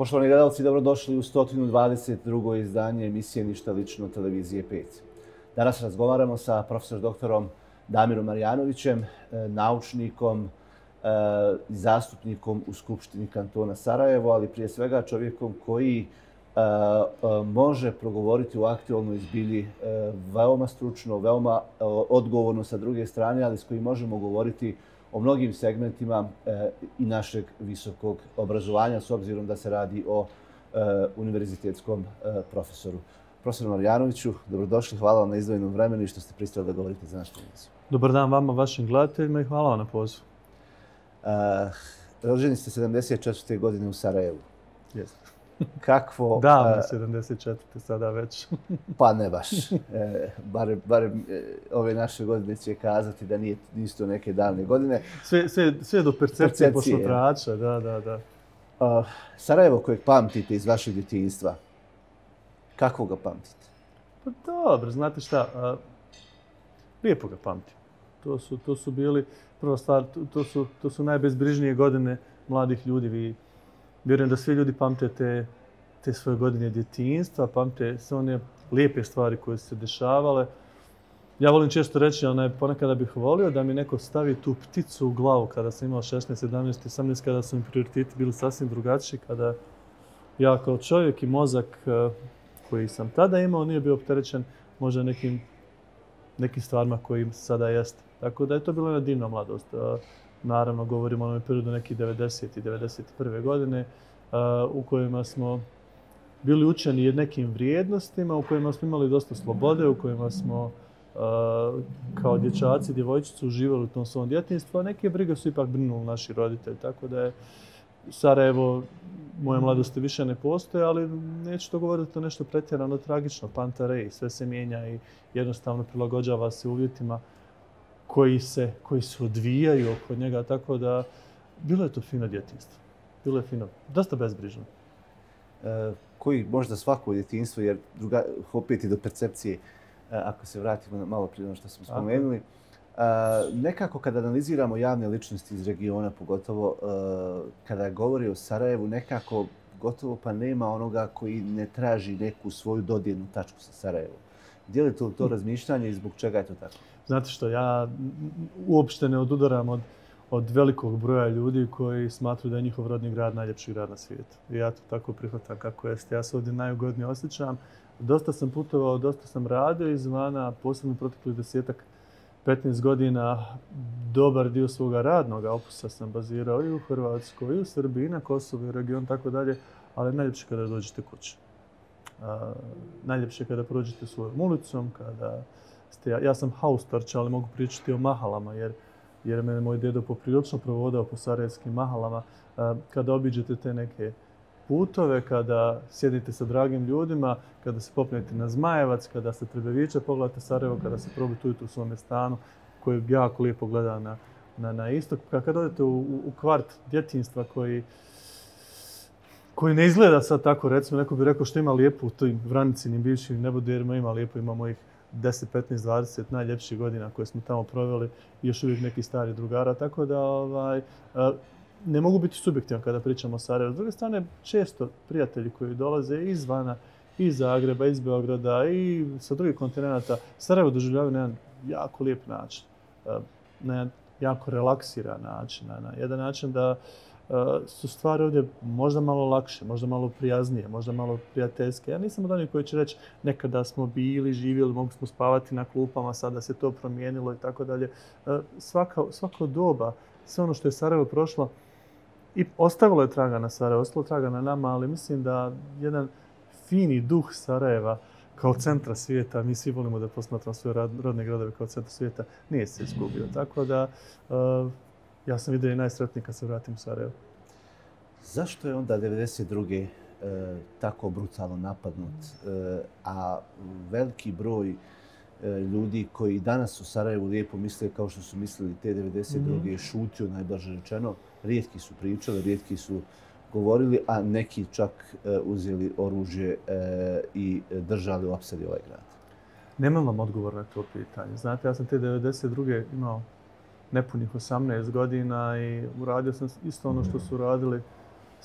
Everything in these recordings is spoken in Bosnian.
Poštovani gledalci, dobrodošli u 122. izdanje emisije Ništa lično televizije 5. Danas razgovaramo sa profesor doktorom Damirom Marjanovićem, naučnikom i zastupnikom u Skupštini kantona Sarajevo, ali prije svega čovjekom koji može progovoriti u aktualnoj zbilji veoma stručno, veoma odgovorno sa druge strane, ali s kojim možemo govoriti o mnogim segmentima i našeg visokog obrazovanja, s obzirom da se radi o univerzitetskom profesoru. Profesor Marjanoviću, dobrodošli, hvala vam na izdvojenom vremenu i što ste pristali da govorite za našu emisiju. Dobar dan vama, vašim gledateljima i hvala vam na pozivu. Rođeni ste 74. godine u Sarajevu. Jeste. Kakvo... Davno 74. sada već. Pa ne baš. Barem ove naše godine će kazati da nisu to neke davne godine. Sve do percepcije posmatrača, da. Sarajevo kojeg pamtite iz vašeg djetinjstva, kako ga pamtite? Pa dobro, znate šta, lijepo ga pamtim. To su bili, prva stvar, to su najbezbrižnije godine mladih ljudi. Vjerujem da svi ljudi pamte te svoje godine djetinjstva, pamte sve one lijepe stvari koje su se dešavale. Ja volim često reći, ponekada bih volio da mi neko stavi tu pticu u glavu kada sam imao 16, 17, 18, kada su mi prioriteti bili sasvim drugačiji, kada ja kao čovjek i mozak koji sam tada imao nije bio opterećen možda nekim stvarima kojim sada jeste. Tako da je to bilo jedna divna mladost. Naravno, govorimo o onom periodu nekih 90. i 91. godine u kojima smo bili učeni nekim vrijednostima, u kojima smo imali dosta slobode, u kojima smo kao dječaci, djevojčice uživali u tom svom djetinjstvu, a neke brige su ipak brinuli naši roditelji. Tako da je Sarajevo, moje mladosti više ne postoje, ali neću to govoriti to nešto pretjerano tragično. Pantarej, sve se mijenja i jednostavno prilagođava se uvjetima koji se odvijaju oko njega, tako da bilo je to fino djetinjstvo. Bilo je fino, dosta bezbrižno. Koji možda svako djetinjstvo, jer opet i do percepcije, ako se vratimo malo prije ono što smo spomenuli, nekako kada analiziramo javne ličnosti iz regiona, pogotovo kada govori o Sarajevu, nekako gotovo pa nema onoga koji ne traži neku svoju dodirnu tačku sa Sarajevom. Gdje je to razmišljanje i zbog čega je to tako? Znate što, ja uopšte ne odudaram od velikog broja ljudi koji smatruju da je njihov rodni grad najljepši grad na svijetu. I ja to tako prihvatam kako jeste. Ja se ovdje najugodnije osjećam. Dosta sam putovao, dosta sam radio izvana, posebno proteklih 10-15 godina. Dobar dio svoga radnog opusa sam bazirao i u Hrvatskoj, i u Srbiji, i na Kosovu, i u regionu, tako dalje. Ali najljepše kada dođete kući. Najljepše kada prođete svojom ulicom, kada ja sam haustorča, ali mogu pričati o mahalama, jer me moj dedo poprilično provodao po sarajevskim mahalama. Kada obiđete te neke putove, kada sjedite sa dragim ljudima, kada se popnete na Zmajevac, kada se Trebeviće pogledate Sarajevo, kada se probite u svome stanu, koji jako lijepo gleda na istok. Kada odete u kvart djetinjstva koji ne izgleda sad tako, recimo, neko bi rekao što ima lijepo u tim Vranicinim bivšim neboderima, ima lijepo, imamo ih 10, 15, 20 najljepših godina koje smo tamo proveli i još uvijek neki stari drugara, tako da ne mogu biti subjektivan kada pričamo o Sarajevu. S druge strane, često prijatelji koji dolaze izvana, iz Zagreba, iz Beograda i sa drugih kontinenata, Sarajevo doživljavaju na jedan jako lijep način, na jedan jako relaksiran način, na jedan način da su stvari ovdje možda malo lakše, možda malo prijaznije, možda malo prijateljske. Ja nisam od onih koji će reći nekada smo bili, živjeli, mogli smo spavati na klupama, sada se to promijenilo i tako dalje. Svako doba, sve ono što je Sarajevo prošlo i ostavilo je traga na Sarajevo, ostavilo je traga na nama, ali mislim da jedan fini duh Sarajeva kao centra svijeta, mi svi volimo da posmatramo svoje rodne gradove kao centra svijeta, nije se izgubio. Tako da ja sam vidio i najsretniji kad se vratim u Sarajevo. Zašto je onda 1992. Tako brutalno napadnut, a veliki broj ljudi koji danas u Sarajevu lijepo misle kao što su mislili te 1992. šutio, najblaže rečeno, rijetki su pričali, rijetki su govorili, a neki čak uzeli oružje i držali u opsadi ovaj grad? Nemam vam odgovor na to pitanje. Znate, ja sam te 1992. imao nepunih 18 godina i uradio sam isto ono što su radili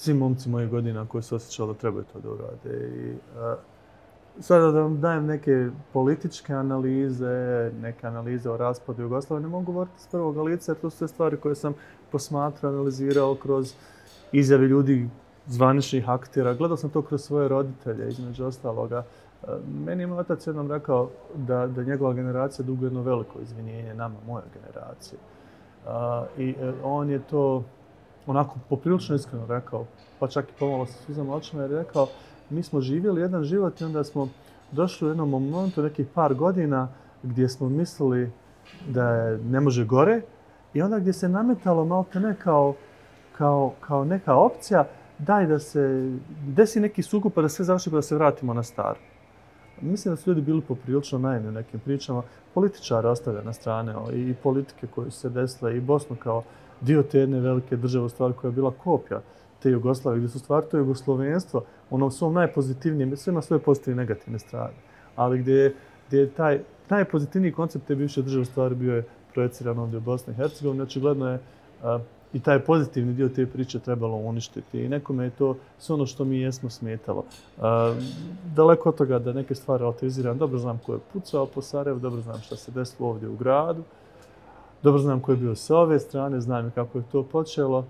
svi momci mojih godina koji su osjećali da trebaju to da urade. I, sada da vam dajem neke političke analize, neke analize o raspadu Jugoslavije, ne mogu govoriti s prvog lica, jer to su sve stvari koje sam posmatrao, analizirao kroz izjave ljudi, zvaničnih aktera. Gledao sam to kroz svoje roditelje, između ostaloga. Meni je moj otac jednom rekao da njegova generacija duguje jedno veliko izvinjenje nama, mojoj generaciji. I on je to onako poprilično iskreno rekao, pa čak i pomalo sa suzama očima, jer je rekao mi smo živjeli jedan život i onda smo došli u jednom momentu, nekih par godina, gdje smo mislili da ne može gore i onda gdje se nametalo malte ne kao neka opcija, daj da se desi neki sukob pa da sve završi pa da se vratimo na staro. Mislim da su ljudi bili poprilično naivni u nekim pričama. Političari ostavlja na strane i politike koje su se desile i Bosnu kao dio te jedne velike države, u stvari koja je bila kopija te Jugoslavije, gdje su stvari to jugoslovenstvo, ono u svom najpozitivnijem, sve ima svoje pozitivne i negativne strane, ali gdje je taj najpozitivniji koncept te bivše države u stvari bio je projeciran ovdje u Bosni i Hercegovini. Očigledno je i taj pozitivni dio te priče trebalo uništiti i nekome je to sve ono što mi jesmo smetalo. Daleko od toga da neke stvari relativiziram, dobro znam ko je pucao po Sarajevu, dobro znam šta se desilo ovdje u gradu, dobro znam ko je bio sa ove strane, znam i kako je to počelo.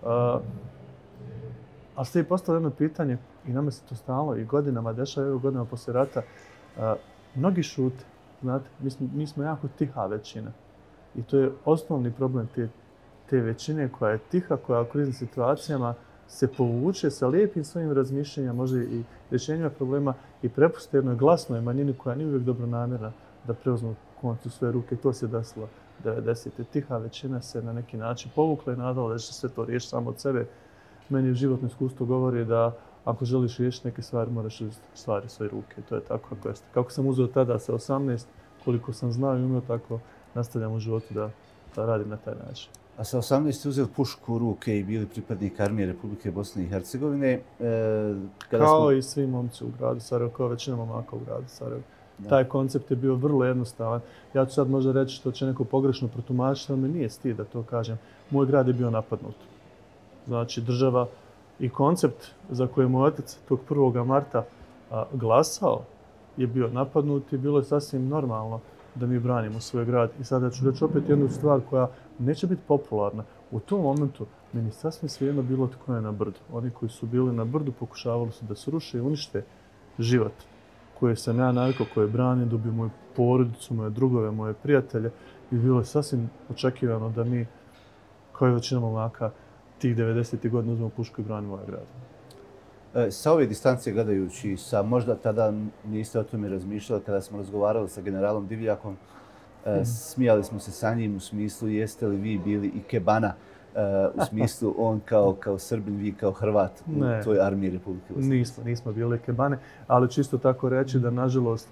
Ali ste i postavili jedno pitanje i nama se to stalno i godinama dešava, evo godinama poslije rata. Mnogi šute, znate, mi smo jako tiha većina i to je osnovni problem te većine koja je tiha, koja u kriznim situacijama se povuče sa lijepim svojim razmišljenjima, možda i rješenjima problema i prepuste jednoj glasnoj manjini koja nije uvijek dobronamjerna da preuzmu koncu u svoje ruke. To se desilo 90. Tiha većina se na neki način povukla i nadala da će sve to riješiti samo od sebe. Meni životno iskustvo govori da ako želiš riješiti neke stvari, moraš uzeti stvari u svoje ruke. To je tako kako jeste. Kako sam uzeo tada sa 18, koliko sam znao i umio, tako nastavljam u životu da radim na taj način. A sa 18 ste uzeli pušku u ruke i bili pripadnik armije Republike Bosne i Hercegovine. Kao i svi momci u gradu Sarajevo, kao većina momaka u gradu Sarajevo. Taj koncept je bio vrlo jednostavan. Ja ću sad možda reći što će neko pogrešno protumačiti, ali mi nije stid da to kažem. Moj grad je bio napadnut. Znači, država i koncept za koji je moj otac tog 1. marta glasao je bio napadnut i bilo je sasvim normalno da mi branimo svoj grad. I sada ću reći opet jednu stvar koja neće biti popularna. U tom momentu meni sasvim svejedno bilo tko je na brdu. Oni koji su bili na brdu pokušavali su da sruše i unište život koji sam ja navikao, koje branim, dobio moju porodicu, moje drugove, moje prijatelje i bilo je sasvim očekivano da mi, kao i većina momaka, tih 90. godina uzmemo pušku i branimo ovaj grad. Sa ove distancije gledajući, možda tada niste o tome razmišljali kada smo razgovarali sa generalom Divljakom, smijali smo se sa njim u smislu jeste li vi bili ikebana, u smislu on kao Srbin, vi kao Hrvat u toj armiji Republike Bosne. Nismo bili ikebane, ali čisto tako reći da nažalost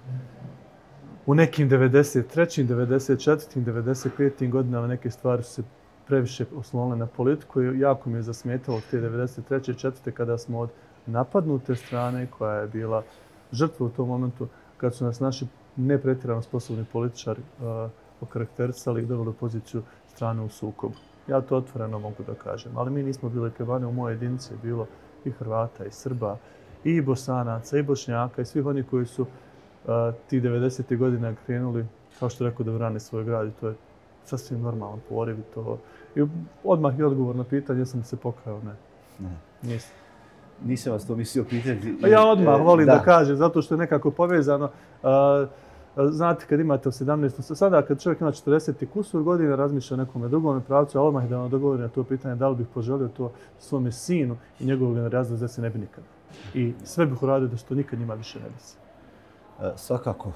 u nekim 93., 94., 95. godinama neke stvari su se previše oslonile na politiku i jako mi je zasmetalo te 93. i 4. kada smo od napadnute strane koja je bila žrtva u tom momentu, kad su nas naši nepretjerano sposobni političari okarakterisali i doveli u poziciju strane u sukobu. Ja to otvoreno mogu da kažem, ali mi nismo bili ikebane. U mojoj jedinici je bilo i Hrvata, i Srba, i Bosanaca, i Bošnjaka, i svih onih koji su tih 90. godina krenuli, kao što rekao, da brane svoj grad i to je sasvim normalan poriv. I odmah je odgovor na pitanje, jesam li se pokajao? Ne. Nisam. Nisam vas to mislio pitati. Ja odmah volim da kažem, zato što je nekako povezano. Znate, kad imate 17, sada kad čovjek ima 40 kusur godina, razmišlja o nekome drugom pravcu, a odmah da vam odgovori na to pitanje da li bih poželio to svome sinu i njegovog razloga da se ne bi nikada. I sve bih uradio da se to nikad njima više ne desi. Svakako.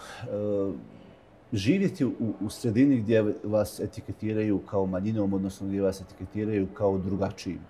Živjeti u sredini gdje vas etiketiraju kao manjinom, odnosno gdje vas etiketiraju kao drugačijim.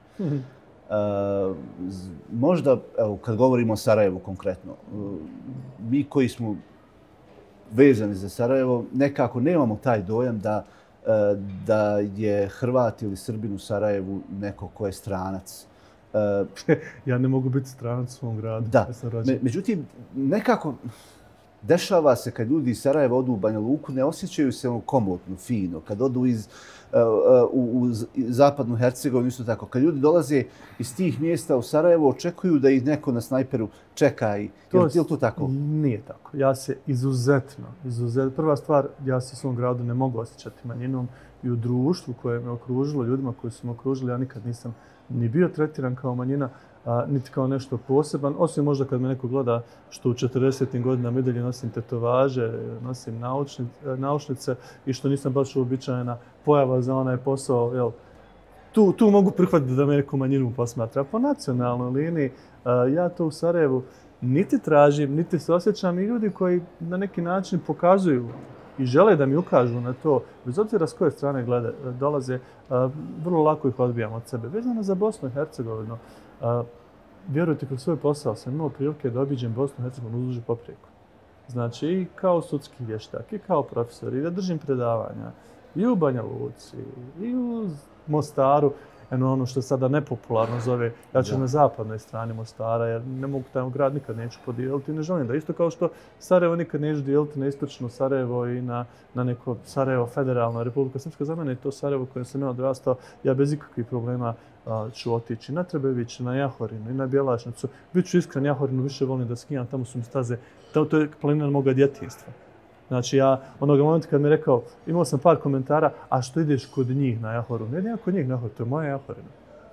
Možda, evo, kad govorimo o Sarajevu konkretno, mi koji smo vezani za Sarajevo, nekako nemamo taj dojam da je Hrvat ili Srbin u Sarajevu neko ko je stranac. Ja ne mogu biti stranac u svom gradu. Da, međutim, nekako Dešava se kad ljudi iz Sarajeva odu u Banja Luku, ne osjećaju se komotno, fino. Kad odu u zapadnu Hercegovinu, isto tako. Kad ljudi dolaze iz tih mjesta u Sarajevo, očekuju da ih neko na snajperu čeka. Je li to tako? Nije tako. Ja se izuzetno. Prva stvar, ja se u svom gradu ne mogu osjećati manjinom i u društvu koje me okružilo, ljudima koji su me okružili, ja nikad nisam ni bio tretiran kao manjina, niti kao nešto poseban, osim možda kad me neko gleda što u 40. godinama i dalje nosim tetovaže, nosim naučnice i što nisam baš uobičajena pojava za onaj posao. Jel, tu mogu prihvatiti da me neku manjinu posmatra. Po nacionalnoj liniji ja to u Sarajevu niti tražim, niti se osjećam i ljudi koji na neki način pokazuju i žele da mi ukažu na to, bez obzira s koje strane dolaze, vrlo lako ih odbijam od sebe. Vezano za Bosnu i Hercegovinu, vjerujte, kroz svoj posao sam imao prilike da obiđem Bosnu i Hercegovinu uzduž i poprijeko. Znači i kao sudski vještak, i kao profesor, i da držim predavanja, i u Banja Luci, i u Mostaru, ono što sada nepopularno zove, ja ću na zapadnoj strani Mostara, jer ne mogu taj grad nikad neću podijeliti, ne želim da isto kao što Sarajevo nikad neću dijeliti na istočno Sarajevo i na neko Sarajevo federalno, Republika Srpska, za mene je to Sarajevo koje sam ja odrastao, ja bez ikakvih problema ću otići na Trebević, na Jahorinu i na Bjelašnicu. Biću iskren, Jahorinu više volim da skijam, tamo su mi staze, to je planina moga djetinjstva. Znači ja onoga momenta kad mi je rekao, imao sam par komentara, a što ideš kod njih na Jahorinu? Ne idem kod njih na Jahorinu, to je moja Jahorina.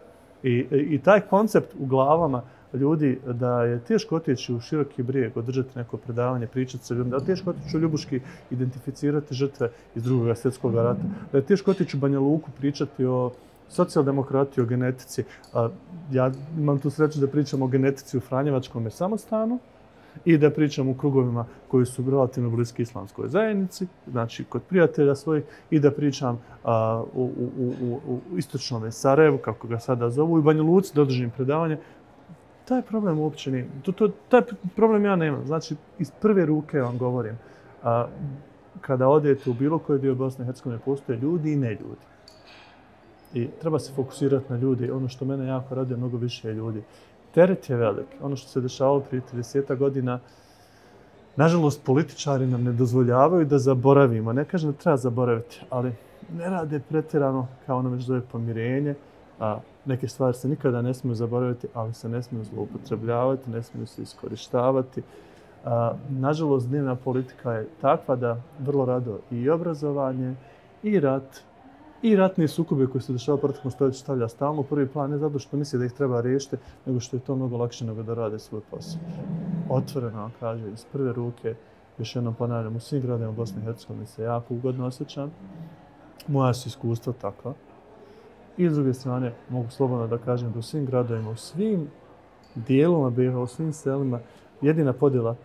I taj koncept u glavama ljudi da je teško otići u Široki Brijeg, održati neko predavanje, pričati sa ljudima, da je teško otići u Ljubuški, identificirati žrtve iz Drugog svjetskog rata, da je teško otići u Banja Luku, pričati o socijaldemokratiji, o genetici. Ja imam tu sreću da pričam o genetici u Franjevačkom samostanu i da pričam u krugovima koji su relativno bliski islamskoj zajednici, znači kod prijatelja svojih, i da pričam u istočnom Sarajevu, kako ga sada zovu, i u Banja Luci da održim predavanje. Taj problem uopće nije. Taj problem ja nemam. Znači, iz prve ruke vam govorim. Kada odete u bilo koji dio Bosne i Hercegovine, postoje ljudi i neljudi. I treba se fokusirati na ljudi. Ono što mene jako raduje, mnogo više je ljudi. Teret je velik. Ono što se dešavalo prije 30 godina, nažalost, političari nam ne dozvoljavaju da zaboravimo. Ne kažem da treba zaboraviti, ali ne rade pretjerano kao ono već zove pomirenje. Neke stvari se nikada ne smiju zaboraviti, ali se ne smiju zloupotrebljavati, ne smiju se iskorištavati. Nažalost, dnevna politika je takva da vrlo rado i obrazovanje, i rat, i ratni sukobe koji se dešavaju u proteklom stoljeću stavlja stalno u prvi plan, ne zato što misli da ih treba riješiti, nego što je to mnogo lakše nego da rade svoj posao. Otvoreno vam kaže, iz prve ruke, još jednom ponavljam, u svim gradima Bosne i Hercegovine se jako ugodno osjećam. Moja su iskustva takva. I s druge strane, mogu slobodno da kažem da u svim gradovima, u svim dijelovima BiH, u svim selima, jedina podjela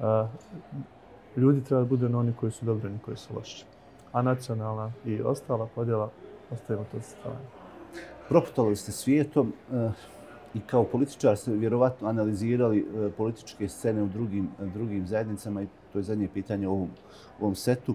ljudi treba da bude na oni koji su dobri i koji su loši. A nacionalna i ostala podjela ostavimo to sa strane. Proputovali ste svijetom i kao političar ste vjerovatno analizirali političke scene u drugim zajednicama i to je zadnje pitanje u ovom setu.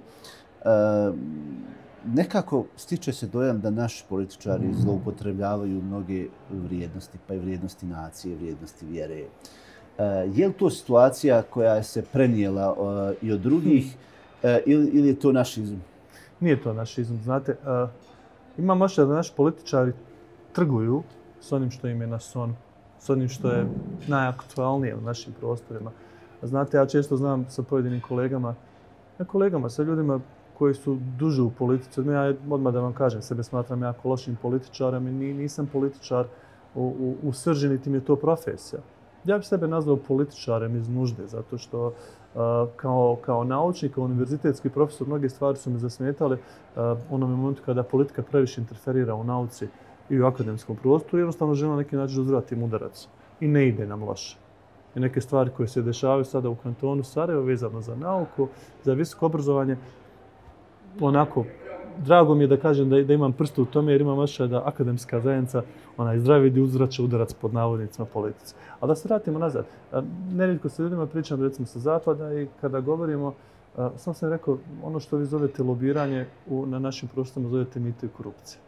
Nekako stiče se dojam da naši političari zloupotrebljavaju mnoge vrijednosti, pa i vrijednosti nacije, vrijednosti vjere. Je li to situacija koja se prenijela i od drugih ili je to naš izum? Nije to naš izum. Znate, imam ošće da naši političari trguju s onim što im je na sonu, s onim što je najaktualnije u našim prostorima. Znate, ja često znam sa pojedinim kolegama, sa ljudima koji su duže u politici. Ja odmah da vam kažem, sebe smatram jako lošim političarem i nisam političar u srži, niti mi je to profesija. Ja bih sebe nazvao političarem iz nužde, zato što kao naučnik, kao univerzitetski profesor, mnoge stvari su me zasmetale u onom momentu kada politika previše interferira u nauci i u akademskom prostoru. Jednostavno želim na neki način uzvratim udarac i ne ide nam loše. I neke stvari koje se dešavaju sada u kantonu Sarajevo vezano za nauku, za visoko obrazovanje, onako, drago mi je da kažem da imam prstu u tome jer imam osjećaj da akademska zajednica zdravi i uzvraća udarac pod navodnicima politici. A da se vratimo nazad. Nerijetko sa ljudima pričam recimo sa zapada i kada govorimo, sam rekao, ono što vi zovete lobiranje na našim prostorima zovete mito i korupcija.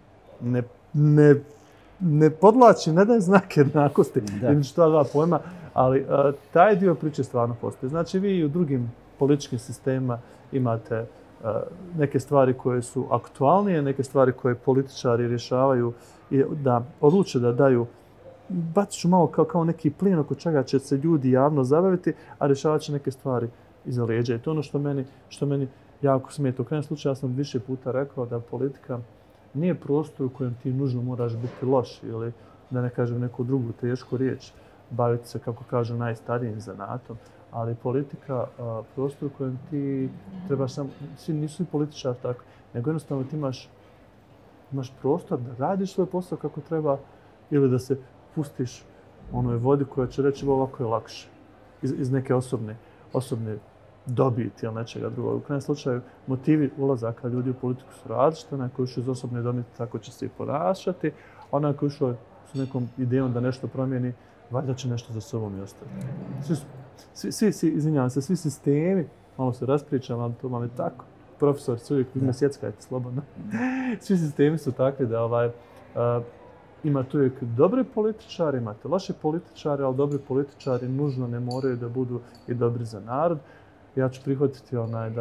Ne podlači, ne daje znak jednakosti. Između ta dva pojma. Ali taj dio priče stvarno postoji. Znači vi i u drugim političkim sistemima imate neke stvari koje su aktualnije, neke stvari koje političari rješavaju i da odluče da daju, bacit ću malo kao neki plin oko čega će se ljudi javno zabaviti, a rješavat će neke stvari iza leđa. I to je ono što meni jako smeta. U krajnjem slučaju ja sam više puta rekao da politika nije prostor u kojem ti nužno moraš biti loš ili, da ne kažem neku drugu tešku riječ, baviti se, kako kažu, najstarijim zanatom, ali politika prostor u kojem ti trebaš sam, svi nisu i političari tako, nego jednostavno ti imaš prostor da radiš svoj posao kako treba ili da se pustiš onoj vodi koja će reći ovako je lakše iz neke osobne dobiti ili nečega drugog. U krajnjem slučaju motivi ulazaka ljudi u politiku su različite, onaj koji je ušao iz osobne dobiti tako će se i ponašati, onaj koji je ušao s nekom idejom da nešto promijeni, valjda će nešto za sobom i ostaviti. Izvinjavam se, svi sistemi, malo se raspričam, ali to vam je tako. Profesor, uvijek vi me sjeckajte slobodno. Svi sistemi su takvi da imate uvijek dobre političari, imate loše političari, ali dobri političari nužno ne moraju da budu i dobri za narod. Ja ću prihvatiti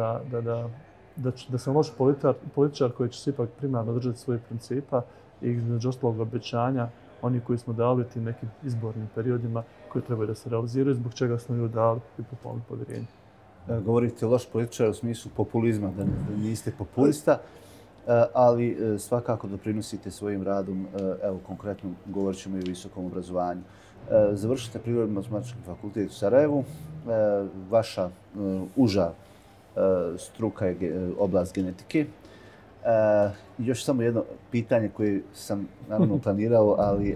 da sam loš političar koji će se ipak primarno držati svojih principa i između ostalog obećanja oni koji smo dali tim nekim izbornim periodima koji trebaju da se realiziraju, zbog čega smo ju dali i popolno povjerenje. Govorite loš političar u smislu populizma, da niste populista, ali svakako doprinosite svojim radom, evo konkretno govorit ćemo i o visokom obrazovanju. Završite Prirodno-matematički fakultet u Sarajevu, vaša uža struka je oblast genetike. Još samo jedno pitanje koje sam naravno planirao, ali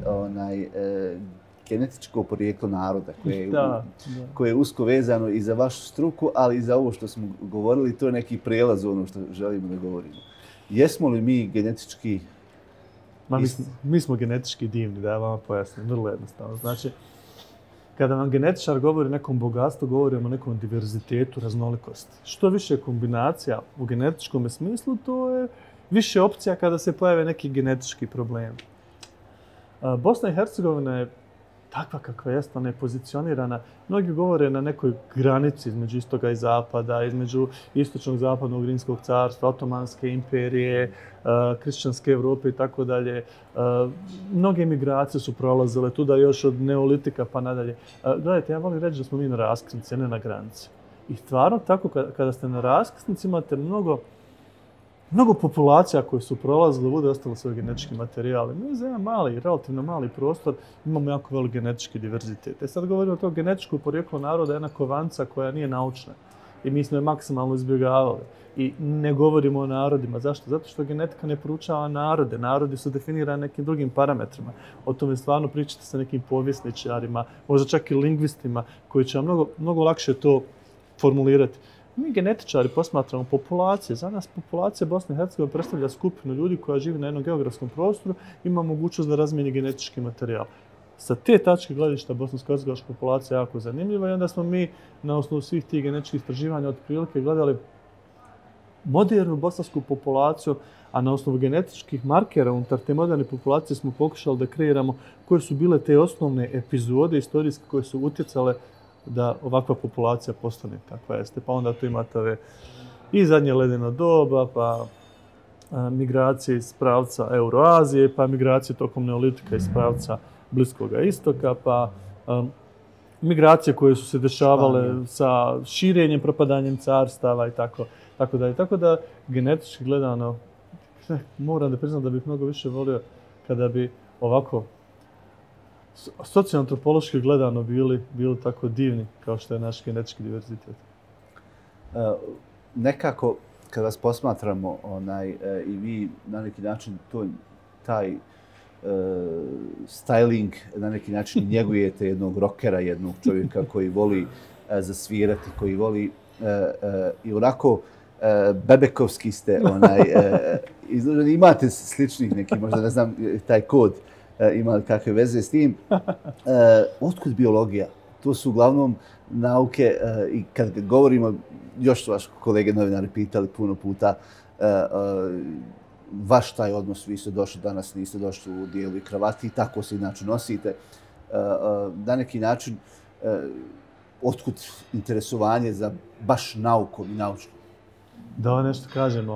genetičko porijeklo naroda koje je usko vezano i za vašu struku, ali i za ovo što smo govorili, to je neki prijelaz u ono što želimo da govorimo. Jesmo li mi genetički... Mi smo genetički divni, da ja vama pojasnim, vrlo jednostavno. Znači, kada vam genetičar govori o nekom bogatstvu, govorimo o nekom diverzitetu, raznolikosti. Što više kombinacija u genetičkom smislu, to je više opcija kada se pojave neki genetički problem. Bosna i Hercegovina je takva kakva jeste, ona je pozicionirana. Mnogi govore na nekoj granici između istoga i zapada, između istočnog zapadnog rimskog carstva, Otomanske imperije, kršćanske Evrope i tako dalje. Mnoge migracije su prolazile tuda još od neolitika pa nadalje. Gledajte, ja volim reći da smo mi na raskrsnici, a ne na granici. I stvarno tako, kada ste na raskrsnici, imate mnogo populacija koje su prolazile, bude ostalo svoj genetički materijal. Mi za jedan relativno mali prostor imamo jako velik genetički diverzitet. Sad govorimo o to genetičko porijeklo naroda je jedna kovanca koja nije naučna. I mi smo je maksimalno izbjegavali. I ne govorimo o narodima. Zašto? Zato što genetika ne proučava narode. Narodi su definirani nekim drugim parametrima. O tome stvarno pričate sa nekim povjesničarima, možda čak i lingvistima, koji će vam mnogo lakše to formulirati. Mi genetičari posmatramo populacije. Za nas populacija Bosne i Hercegovine predstavlja skupinu ljudi koja živi na jednom geografskom prostoru, ima mogućnost da razmijeni genetički materijal. Sa te tačke gledišta bosansko-hercegovačka populacija je jako zanimljiva i onda smo mi na osnovu svih tih genetičkih istraživanja otprilike gledali modernu bosansku populaciju, a na osnovu genetičkih markera unutar te moderne populacije smo pokušali da kreiramo koje su bile te osnovne epizode istorijske koje su utjecale da ovakva populacija postane kakva jeste. Pa onda tu imate i zadnje ledeno doba, pa migracije iz pravca Euroazije, pa migracije tokom neolitika iz pravca Bliskog istoka, pa migracije koje su se dešavale sa širenjem, propadanjem carstava i tako dalje. Tako da genetički gledano, moram da priznam da bih mnogo više volio kada bi ovako socijalno-antropološki gledano bili tako divni kao što je naš genetički diverzitet. Nekako, kad vas posmatramo i vi na neki način taj styling na neki način njegujete jednog rockera, jednog čovjeka koji voli zasvirati, koji voli i onako bebekovski ste izloženi. Imate sličnih neki, možda ne znam, taj kod ima li kakve veze s tim. Otkud biologija? To su uglavnom nauke i kad govorimo, još su vaši kolege novinari pitali puno puta vaš taj odnos, vi ste došli danas, niste došli u dijelu i kravati i tako se inače nosite. Na neki način otkud interesovanje za baš naukom i naučnom? Da nešto kažem,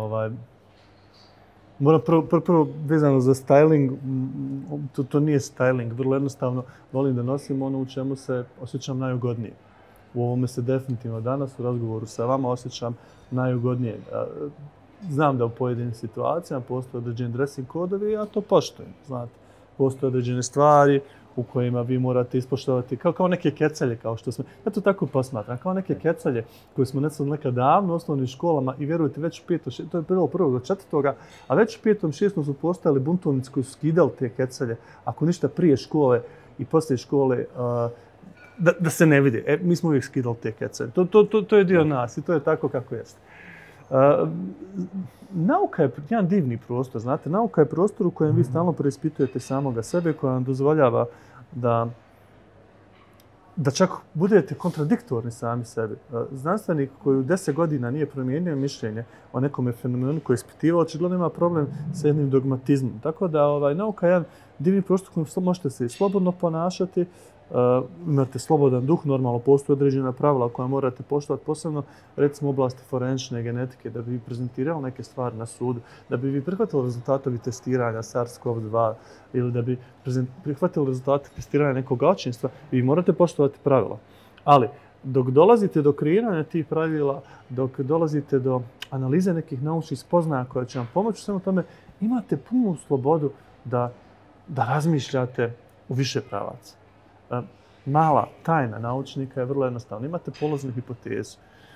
moram prvo vezano za styling, to nije styling, vrlo jednostavno volim da nosim ono u čemu se osjećam najugodnije. U ovome se definitivno danas u razgovoru sa vama osjećam najugodnije. Znam da u pojedinim situacijama postoje određeni dressing kodovi, ja to poštujem, znate. Postoje određene stvari u kojima vi morate ispoštovati, kao neke kecelje, kao što smo, ja to tako posmatram, kao neke kecelje koje smo nekad davno u osnovnim školama i vjerujte, već u 5. to je prvo do 4. a već u 5. 6. su postojali buntovnici koji su skidali te kecelje, ako ništa prije škole i poslije škole, da se ne vidi. Mi smo uvijek skidali te kecelje. To je dio nas i to je tako kako jeste. Nauka je jedan divni prostor, znate, nauka je prostor u kojem vi stalno preispitujete samoga sebe, koja vam dozvoljava da čak budete kontradiktorni sami sebi. Znanstvenik koji u 10 godina nije promijenio mišljenje o nekome fenomenu koji je ispitivao, očigledno ima problem sa jednim dogmatizmom. Tako da nauka je jedan divni prostor u kojem možete se slobodno ponašati, imate slobodan duh, normalno postoje određena pravila koja morate poštovati, posebno recimo u oblasti forenzične genetike, da bi vi prezentirali neke stvari na sudu, da bi vi prihvatili rezultatovi testiranja SARS-CoV-2 ili da bi prihvatili rezultate testiranja nekog očinstva, vi morate poštovati pravila. Ali dok dolazite do kreiranja tih pravila, dok dolazite do analize nekih naučnih spoznaja koja će vam pomoći u svemu tome, imate punu slobodu da razmišljate u više pravaca. Mala tajna naučnika je vrlo jednostavna. Imate polaznu hipotezu.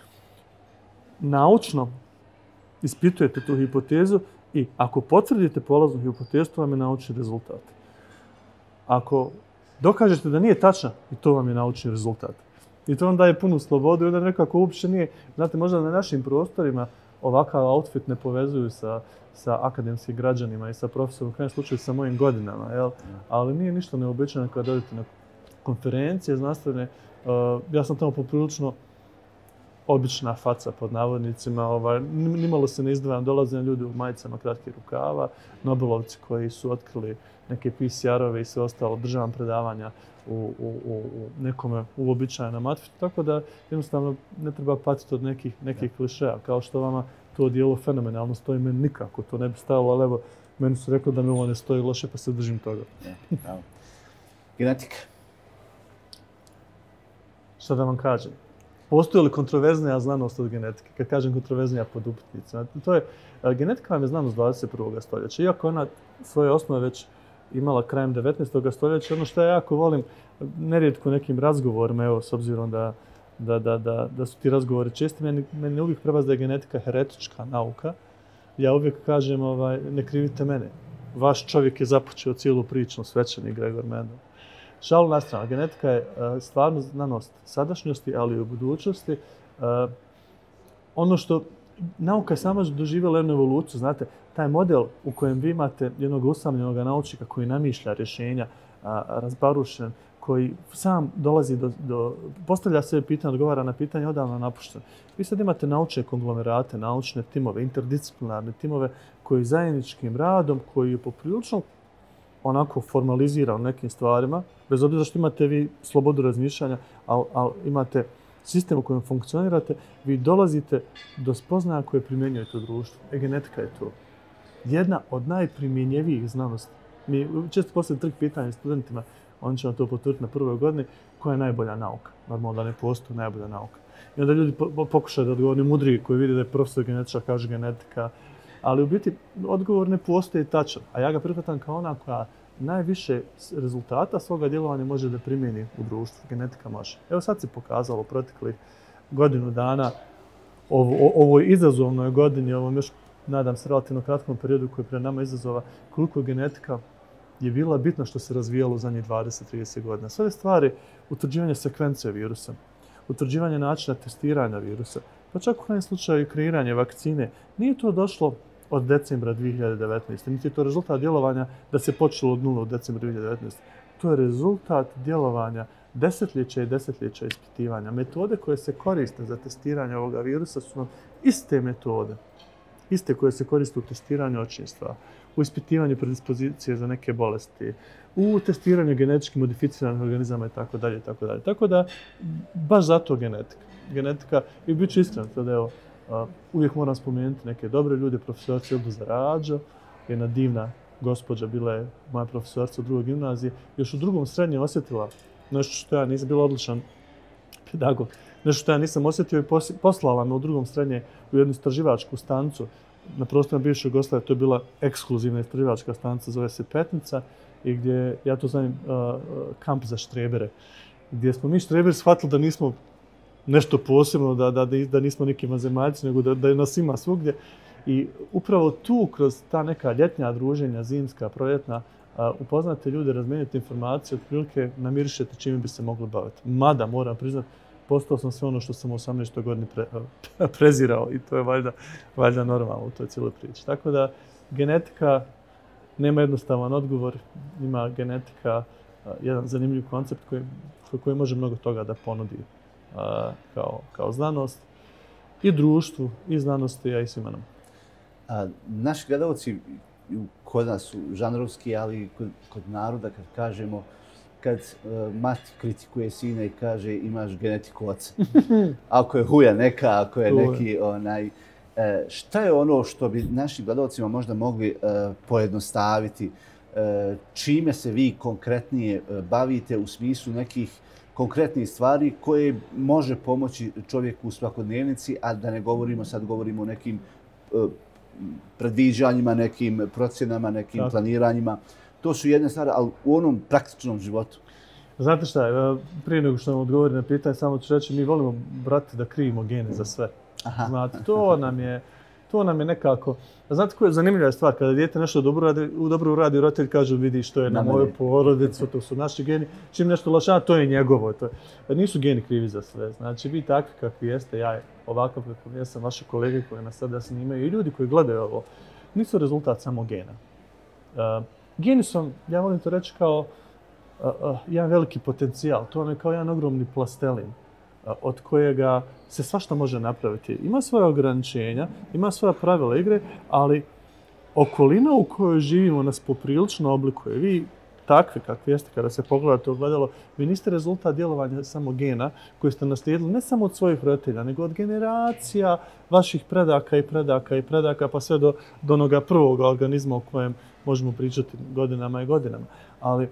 Naučno ispitujete tu hipotezu i ako potvrdite polaznu hipotezu, to vam je naučni rezultat. Ako dokažete da nije tačna, i to vam je naučni rezultat. I to vam daje punu slobodu i onda nekako uopće nije, znate, možda na našim prostorima ovakav outfit ne povezuju sa akademskim građanima i sa profesorom, u krajem slučaju sa mojim godinama, jel? Ali nije ništa neobičajno kada dođete na konferencije znanstvene. Ja sam tamo poprilično obična faca pod navodnicima. Nimalo se ne izdvajam, dolaze ljudi u majicama kratkih rukava, Nobelovci koji su otkrili neke PCR-ove i sve ostalo, državam predavanja u nekome uobičajenom outfitu, tako da jednostavno ne treba patiti od nekih klišeja, kao što vama to dijelo fenomenalno stoji, meni nikako to ne bi stajalo, ali evo, meni su rekli da mi ovo ne stoji loše, pa se držim toga. Genetika. Šta da vam kažem? Postoji li kontroverznija znanost od genetike? Kad kažem kontroverznija pod upitnicima. Genetika vam je znanost 21. stoljeća. Iako ona svoje osnove već imala krajem 19. stoljeća, ono što ja jako volim, nerijetko nekim razgovorima, evo, s obzirom da su ti razgovori česti, meni uvijek prebazi da je genetika heretička nauka. Ja uvijek kažem, ne krivite mene. Vaš čovjek je započeo cijelu priču, svećenik Gregor Mendel. Šalu na stranu, genetika je stvarno znanost sadašnjosti, ali i u budućnosti. Ono što nauka je sama doživjela jednu evoluciju, znate, taj model u kojem vi imate jednog usamljenog naučnika koji namišlja rješenja, razbarušen, koji sam dolazi postavlja sve pitanje, odgovara na pitanje, odavno napušten. Vi sad imate naučne konglomerate, naučne timove, interdisciplinarne timove koji zajedničkim radom, koji je poprilično onako formalizira u nekim stvarima, bez obzira što imate vi slobodu razmišljanja, ali imate sistem u kojem funkcionirate, vi dolazite do spoznaja koje primjenjujete u društvu. Genetika je to. Jedna od najprimjenjivijih znanosti. Mi često postavljamo tri pitanja studentima, oni će vam to potvrditi na prvoj godini, koja je najbolja nauka. Normalno da ne postoji najbolja nauka. I onda ljudi pokušaju da odgovorni mudriji koji vidi da je profesor genetičar, kaže genetika, ali u biti odgovor ne postoji tačan, a ja ga prihvatam kao ona koja najviše rezultata svoga djelovanja može da primjeni u društvu. Genetika može. Evo sad se pokazalo u proteklih godinu dana, ovoj izazovnoj godini, ovom još, nadam se, relativno kratkom periodu koji je pred nama izazova, koliko genetika je bila bitna što se razvijalo u zadnjih 20-30 godina. Sve stvari, utvrđivanje sekvence virusa, utvrđivanje načina testiranja virusa, pa čak u krajem slučaju kreiranje vakcine, nije to došlo od decembra 2019. Niti je to rezultat djelovanja da se počelo od nula od decembra 2019. To je rezultat djelovanja desetljeća i desetljeća ispitivanja. Metode koje se koriste za testiranje ovoga virusa su nam iste metode. Iste koje se koriste u testiranju očinstva, u ispitivanju predispozicije za neke bolesti, u testiranju genetički modificiranih organizama itd. Tako da, baš zato genetika, i bit ću iskren, da evo, uvijek moram spomenuti neke dobre ljude, profesorica Ilduza Rađo, jedna divna gospođa, bila je moja profesorica u drugoj gimnaziji, još u drugom srednjem osjetila nešto što ja nisam bila odličan pedagog, nešto što ja nisam osjetio i poslala me u drugom srednje u jednu istraživačku stancu na prostorima bivše Jugoslavije. To je bila ekskluzivna istraživačka stanca, zove se Petnica, i gdje, ja to znam, kamp za štrebere, gdje smo mi štreberi shvatili da nismo nešto posebno, da nismo neki vanzemaljci, nego da nas ima svugdje. I upravo tu, kroz ta neka ljetnja druženja, zimska, proljetna, upoznate ljude, razmijenite informacije, otprilike namirišete čime bi se mogli baviti. Mada, moram priznati, postao sam sve ono što sam u 18. godini prezirao i to je valjda normalno u toj cijeloj priči. Tako da, genetika nema jednostavan odgovor, ima genetika jedan zanimljiv koncept koji može mnogo toga da ponudi kao znanost i društvu, i znanosti, a i svima nama. Naši gledalci kod nas su žanrovski, ali kod naroda kad kažemo, kad mati kritikuje sina i kaže imaš genetiku oca. Ako je huja neka, ako je neki šta je ono što bi našim gledalcima možda mogli pojednostaviti? Čime se vi konkretnije bavite u smislu nekih konkretnih stvari koje može pomoći čovjeku u svakodnevnici, a da ne govorimo, sad govorimo o nekim predviđanjima, nekim procjenama, nekim planiranjima. To su jedne stvari, ali u onom praktičnom životu. Znate šta, prije nego što vam odgovori na pitanje, samo ću reći, mi volimo, brate, da krivimo gene za sve. Znate, to nam je nekako... Znate koja je zanimljiva stvar? Kada dijete nešto dobro uradi, roditelj kaže vidi što je na moju porodicu, to su naši geni. Čim nešto loše, to je njegovo. Nisu geni krivi za sve. Znači, vi takvi kakvi jeste, ja ovakav kakvi jesam, vaše kolege koje nas sada snimaju i ljudi koji gledaju ovo, nisu rezultat samo gena. Geni su, ja volim to reći, kao jedan veliki potencijal. To je kao jedan ogromni plastelin od kojega se svašta može napraviti. Ima svoje ograničenja, ima svoja pravila igre, ali okolina u kojoj živimo nas poprilično oblikuje. Vi takvi kakvi jeste kada se pogledate ogledalo, vi niste rezultat djelovanja samo gena koji ste naslijedili ne samo od svojih roditelja, nego od generacija vaših predaka, pa sve do onoga prvog organizma o kojem možemo pričati godinama i godinama. Ali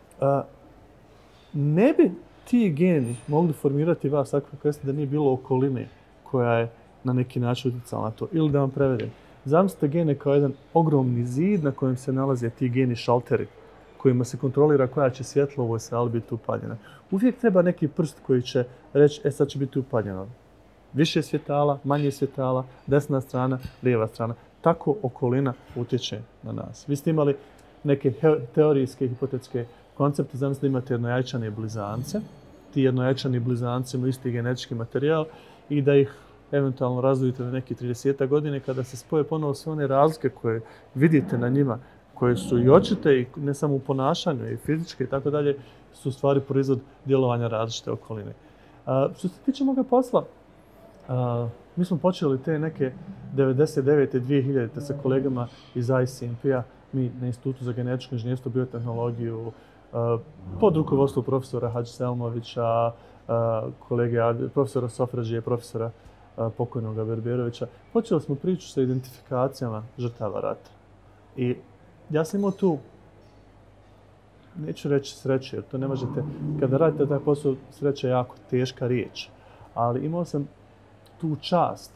ne bi ti geni mogli formirati vas takve kakve jeste da nije bilo okoline koja je na neki način utjecala na to. Ili da vam prevedem. Zamislite gene kao jedan ogromni zid na kojem se nalaze ti geni šalteri kojima se kontrolira koja će svjetlo u ovoj sali biti upaljena. Uvijek treba neki prst koji će reći sad će biti upaljeno. Više svjetala, manje svjetala, desna strana, lijeva strana. Tako okolina utječe na nas. Vi ste imali neke teorijske, hipotetske koncepte, zamislite imate jednojajčane blizance. Ti jednojajčani blizanci imaju isti genetički materijal i da ih eventualno razdvojite na neki 30 godine kada se spoje ponovo sve one razlike koje vidite na njima, koje su i očite i ne samo u ponašanju i fizičke i tako dalje, su u stvari proizvod djelovanja različite okoline. Što se tiče moga posla, mi smo počeli te neke 99. 2000. sa kolegama iz ICMP-a, mi na Institutu za genetičko inženjerstvo i biotehnologiju, pod rukovodstvom profesora Hadži Selmovića, kolege profesora Sofrađije, profesora pokojnog Berberovića, počeli smo priču sa identifikacijama žrtava rata. I ja sam imao tu, neću reći sreće, jer to ne možete, kada radite taj posao, sreća je jako teška riječ, ali imao sam tu čast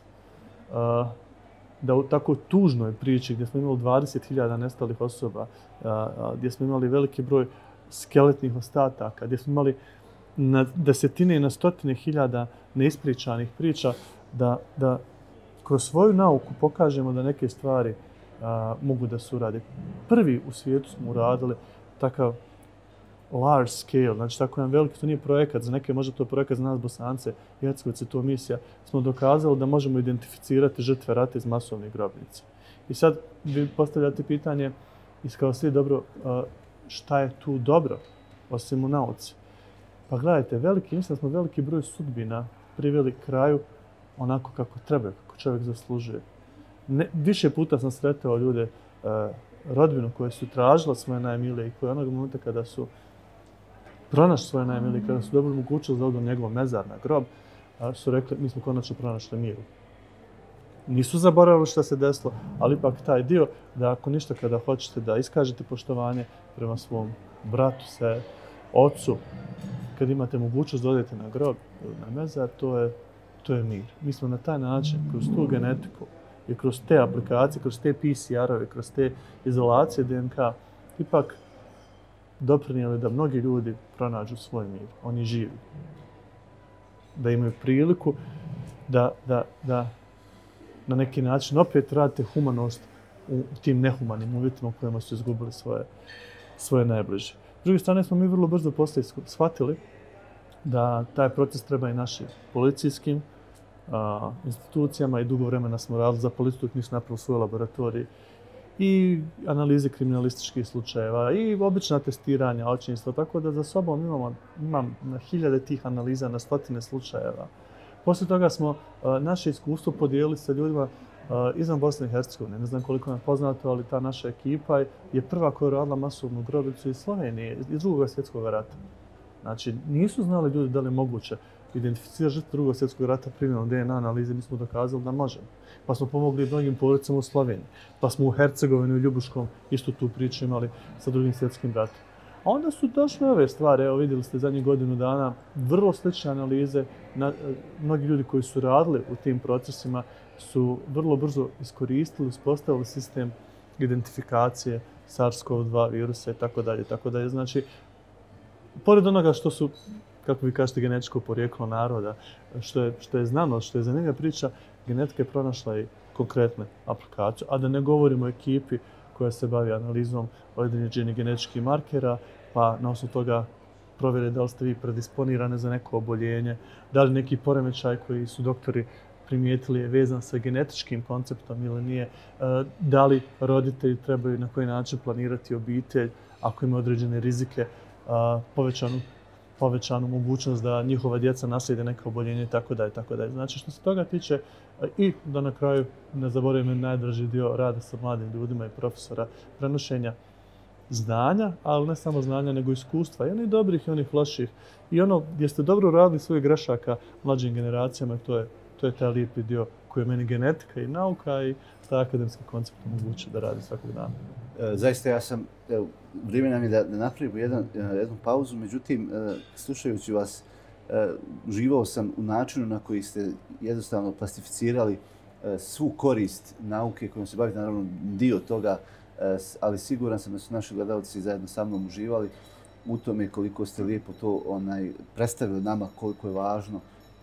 da u tako tužnoj priči gdje smo imali 20.000 nestalih osoba, gdje smo imali veliki broj skeletnih ostataka, gdje smo imali na desetine i na stotine hiljada neispričanih priča, da kroz svoju nauku pokažemo da neke stvari mogu da se urade. Prvi u svijetu smo uradili takav large scale, znači tako jedan veliki, to nije projekat, za neke možda to projekat za nas Bosance, Hercegovice, to misija, smo dokazali da možemo identificirati žrtve rata iz masovnih grobnica. I sad vi postavljate pitanje, kao svi dobro, šta je tu dobro, osim u nauci? Pa gledajte, mislim da smo veliki broj sudbina priveli kraju onako kako treba, kako čovjek zaslužuje. Više puta sam sretao ljude rodbinu koja su tražila svoje najmilije i koje onog momenta kada su pronašli svoje najmilije, kada su dobili mogućnost da odu njegov mezar na grob, su rekli mi smo konačno pronašli miru. Nisu zaboravili što se desilo, ali ipak taj dio da ako ništa kada hoćete da iskažete poštovanje prema svom bratu, se, ocu, kad imate mogućnost da odete na grob ili na mezar, to je mir. Mi smo na taj način, kroz tu genetiku i kroz te aplikacije, kroz te PCR-ove, kroz te izolacije DNK, ipak doprinijeli da mnogi ljudi pronađu svoj mir. Oni živi. Da imaju priliku da na neki način opet radite humanost u tim nehumanim uvjetima u kojima su izgubili svoje najbliže. S druge strane smo mi vrlo brzo poslije shvatili da taj proces treba i našim policijskim institucijama i dugo vremena smo radili za policiju, nisu napravili svoje laboratorije i analize kriminalističkih slučajeva i obična testiranja očinstva, tako da za sobom imam na hiljade tih analiza, na stotine slučajeva. Poslije toga smo naše iskustvo podijelili sa ljudima izvan Bosne i Hercegovine. Ne znam koliko nam je poznato, ali ta naša ekipa je prva koja je radila masovnu grobnicu iz Slovenije, iz Drugog svjetskog rata. Znači, nisu znali ljudi da li je moguće identificirati žrtve Drugog svjetskog rata primjenom DNA analize, mi smo dokazali da možemo. Pa smo pomogli mnogim porodicama u Sloveniji. Pa smo u Hercegovini, u Ljubuškom, isto tu priču imali sa Drugim svjetskim ratom. A onda su došle ove stvari, evo vidjeli ste zadnjih godinu dana, vrlo slične analize. Mnogi ljudi koji su radili u tim procesima su vrlo brzo iskoristili, uspostavili sistem identifikacije SARS-CoV-2 virusa i tako dalje. Znači, pored onoga što su, kako vi kažete, genetičko porijeklo naroda, što je znanost, što je zanimljiva priča, genetika je pronašla i konkretne aplikacije, a da ne govorimo o ekipi koja se bavi analizom određenih genetičkih markera, pa na osnovu toga provjere da li ste vi predisponirane za neko oboljenje, da li neki poremećaj koji su doktori primijetili je vezan sa genetičkim konceptom ili nije, da li roditelji trebaju na koji način planirati obitelj, ako ima određene rizike, povećanu mogućnost da njihova djeca naslijede neka oboljenja itd. Znači, što se toga tiče, i da na kraju ne zaboravim najdraži dio rada sa mladim ljudima i profesora, prenošenja znanja, ali ne samo znanja, nego iskustva, i onih dobrih i onih loših. I ono gdje ste dobro radili svojih grešaka mlađim generacijama, to je taj lijepi dio koji je meni genetika i nauka i taj akademski koncept omogućuje da radi svakog dana. Zaista ja sam, vrijeme nam je da napravimo jednu pauzu, međutim, slušajući vas, uživao sam u načinu na koji ste jednostavno plastificirali svu korist nauke kojom se bavite, naravno dio toga, ali siguran sam da su naši gledalci zajedno sa mnom uživali u tome koliko ste lijepo to predstavili nama, koliko je važno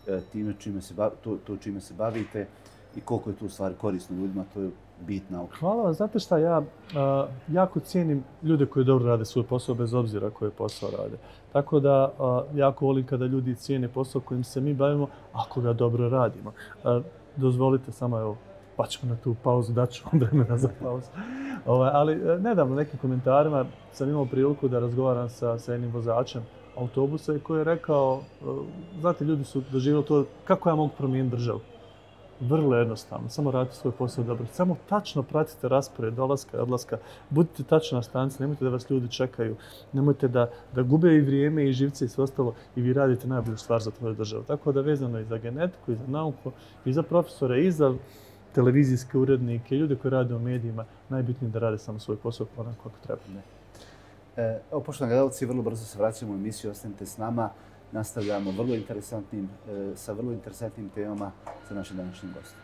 čime se bavite i koliko je to u stvari korisno ljudima, to je bit nauke. Hvala vam. Znate šta, ja jako cijenim ljude koji dobro rade svoj posao bez obzira koji posao rade. Tako da jako volim kada ljudi cijene posao kojim se mi bavimo ako ga dobro radimo. Dozvolite samo, evo, pa ćemo na tu pauzu, daću vam vremena za pauzu. Ali nedavno nekim komentarima sam imao priliku da razgovaram sa jednim vozačem autobusa koji je rekao, znate, ljudi su doživjeli to, kako ja mogu promijeniti državu? Vrlo jednostavno, samo radite svoj posao dobro. Samo tačno pratite raspored dolaska i odlaska, budite tačno na stanici, nemojte da vas ljudi čekaju, nemojte da gube i vrijeme i živce i sve ostalo i vi radite najbolju stvar za tvoju državu. Tako da vezano i za genetiku, i za nauku, i za profesore, i za televizijske urednike, ljude koji rade u medijima, najbitnije da rade samo svoj posao onako kako treba. Evo, poštovani gledalci, vrlo brzo se vraćamo u emisiju, ostanite s nama. Nastavljamo sa vrlo interesantnim temama sa našim današnjim gostom.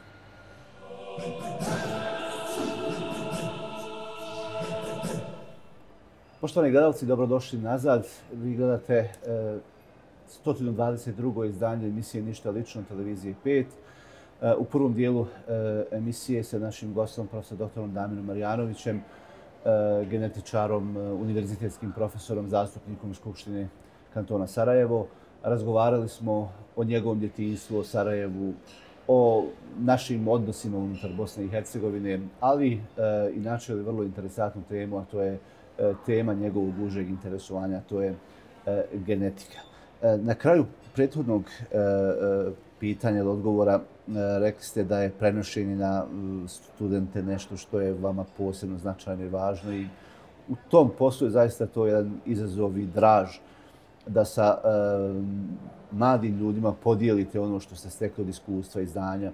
Poštovani gledalci, dobrodošli nazad. Vi gledate 122. izdanje emisije Ništa lično, televizije 5. U prvom dijelu emisije sa našim gostom, profesor doktorom Damirom Marjanovićem, genetičarom, univerzitetskim profesorom, zastupnikom iz Skupštine kantona Sarajevo. Razgovarali smo o njegovom djetinjstvu, o Sarajevu, o našim odnosima unutar Bosne i Hercegovine, ali i načeli vrlo interesantnu temu, a to je tema njegovog užeg interesovanja, to je genetika. Na kraju prethodnog pitanja ili odgovora rekli ste da je prenošenje na studente nešto što je vama posebno značajno i važno i u tom poslu je zaista to jedan izazov i draž da sa mladim ljudima podijelite ono što ste stekli od iskustva i znanja.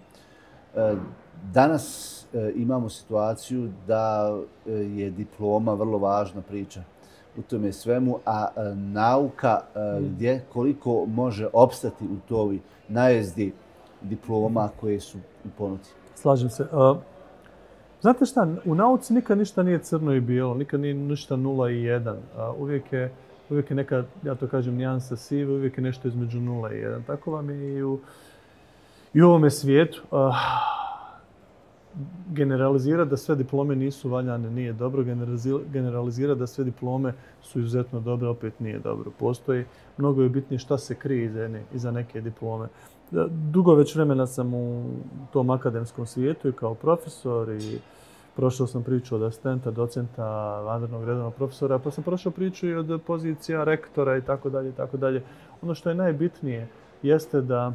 Danas imamo situaciju da je diploma vrlo važna priča u tome svemu, a nauka gdje koliko može opstati u toj najezdi diploma koje su u ponudi. Slažem se. Znate šta, u nauci nikad ništa nije crno i bijelo, nikad nije ništa 0 i 1. Uvijek je neka, ja to kažem, nijansa sive, uvijek je nešto između 0 i 1. Tako vam je i u ovome svijetu. Generalizirati da sve diplome nisu valjane nije dobro. Generalizirati da sve diplome su izuzetno dobre opet nije dobro. Postoji mnogo je bitnije šta se krije iza neke diplome. Dugo već vremena sam u tom akademskom svijetu i kao profesor i prošao sam priču od asistenta, docenta, vanrednog redovnog profesora, pa sam prošao priču i od pozicija rektora i tako dalje, i tako dalje. Ono što je najbitnije jeste da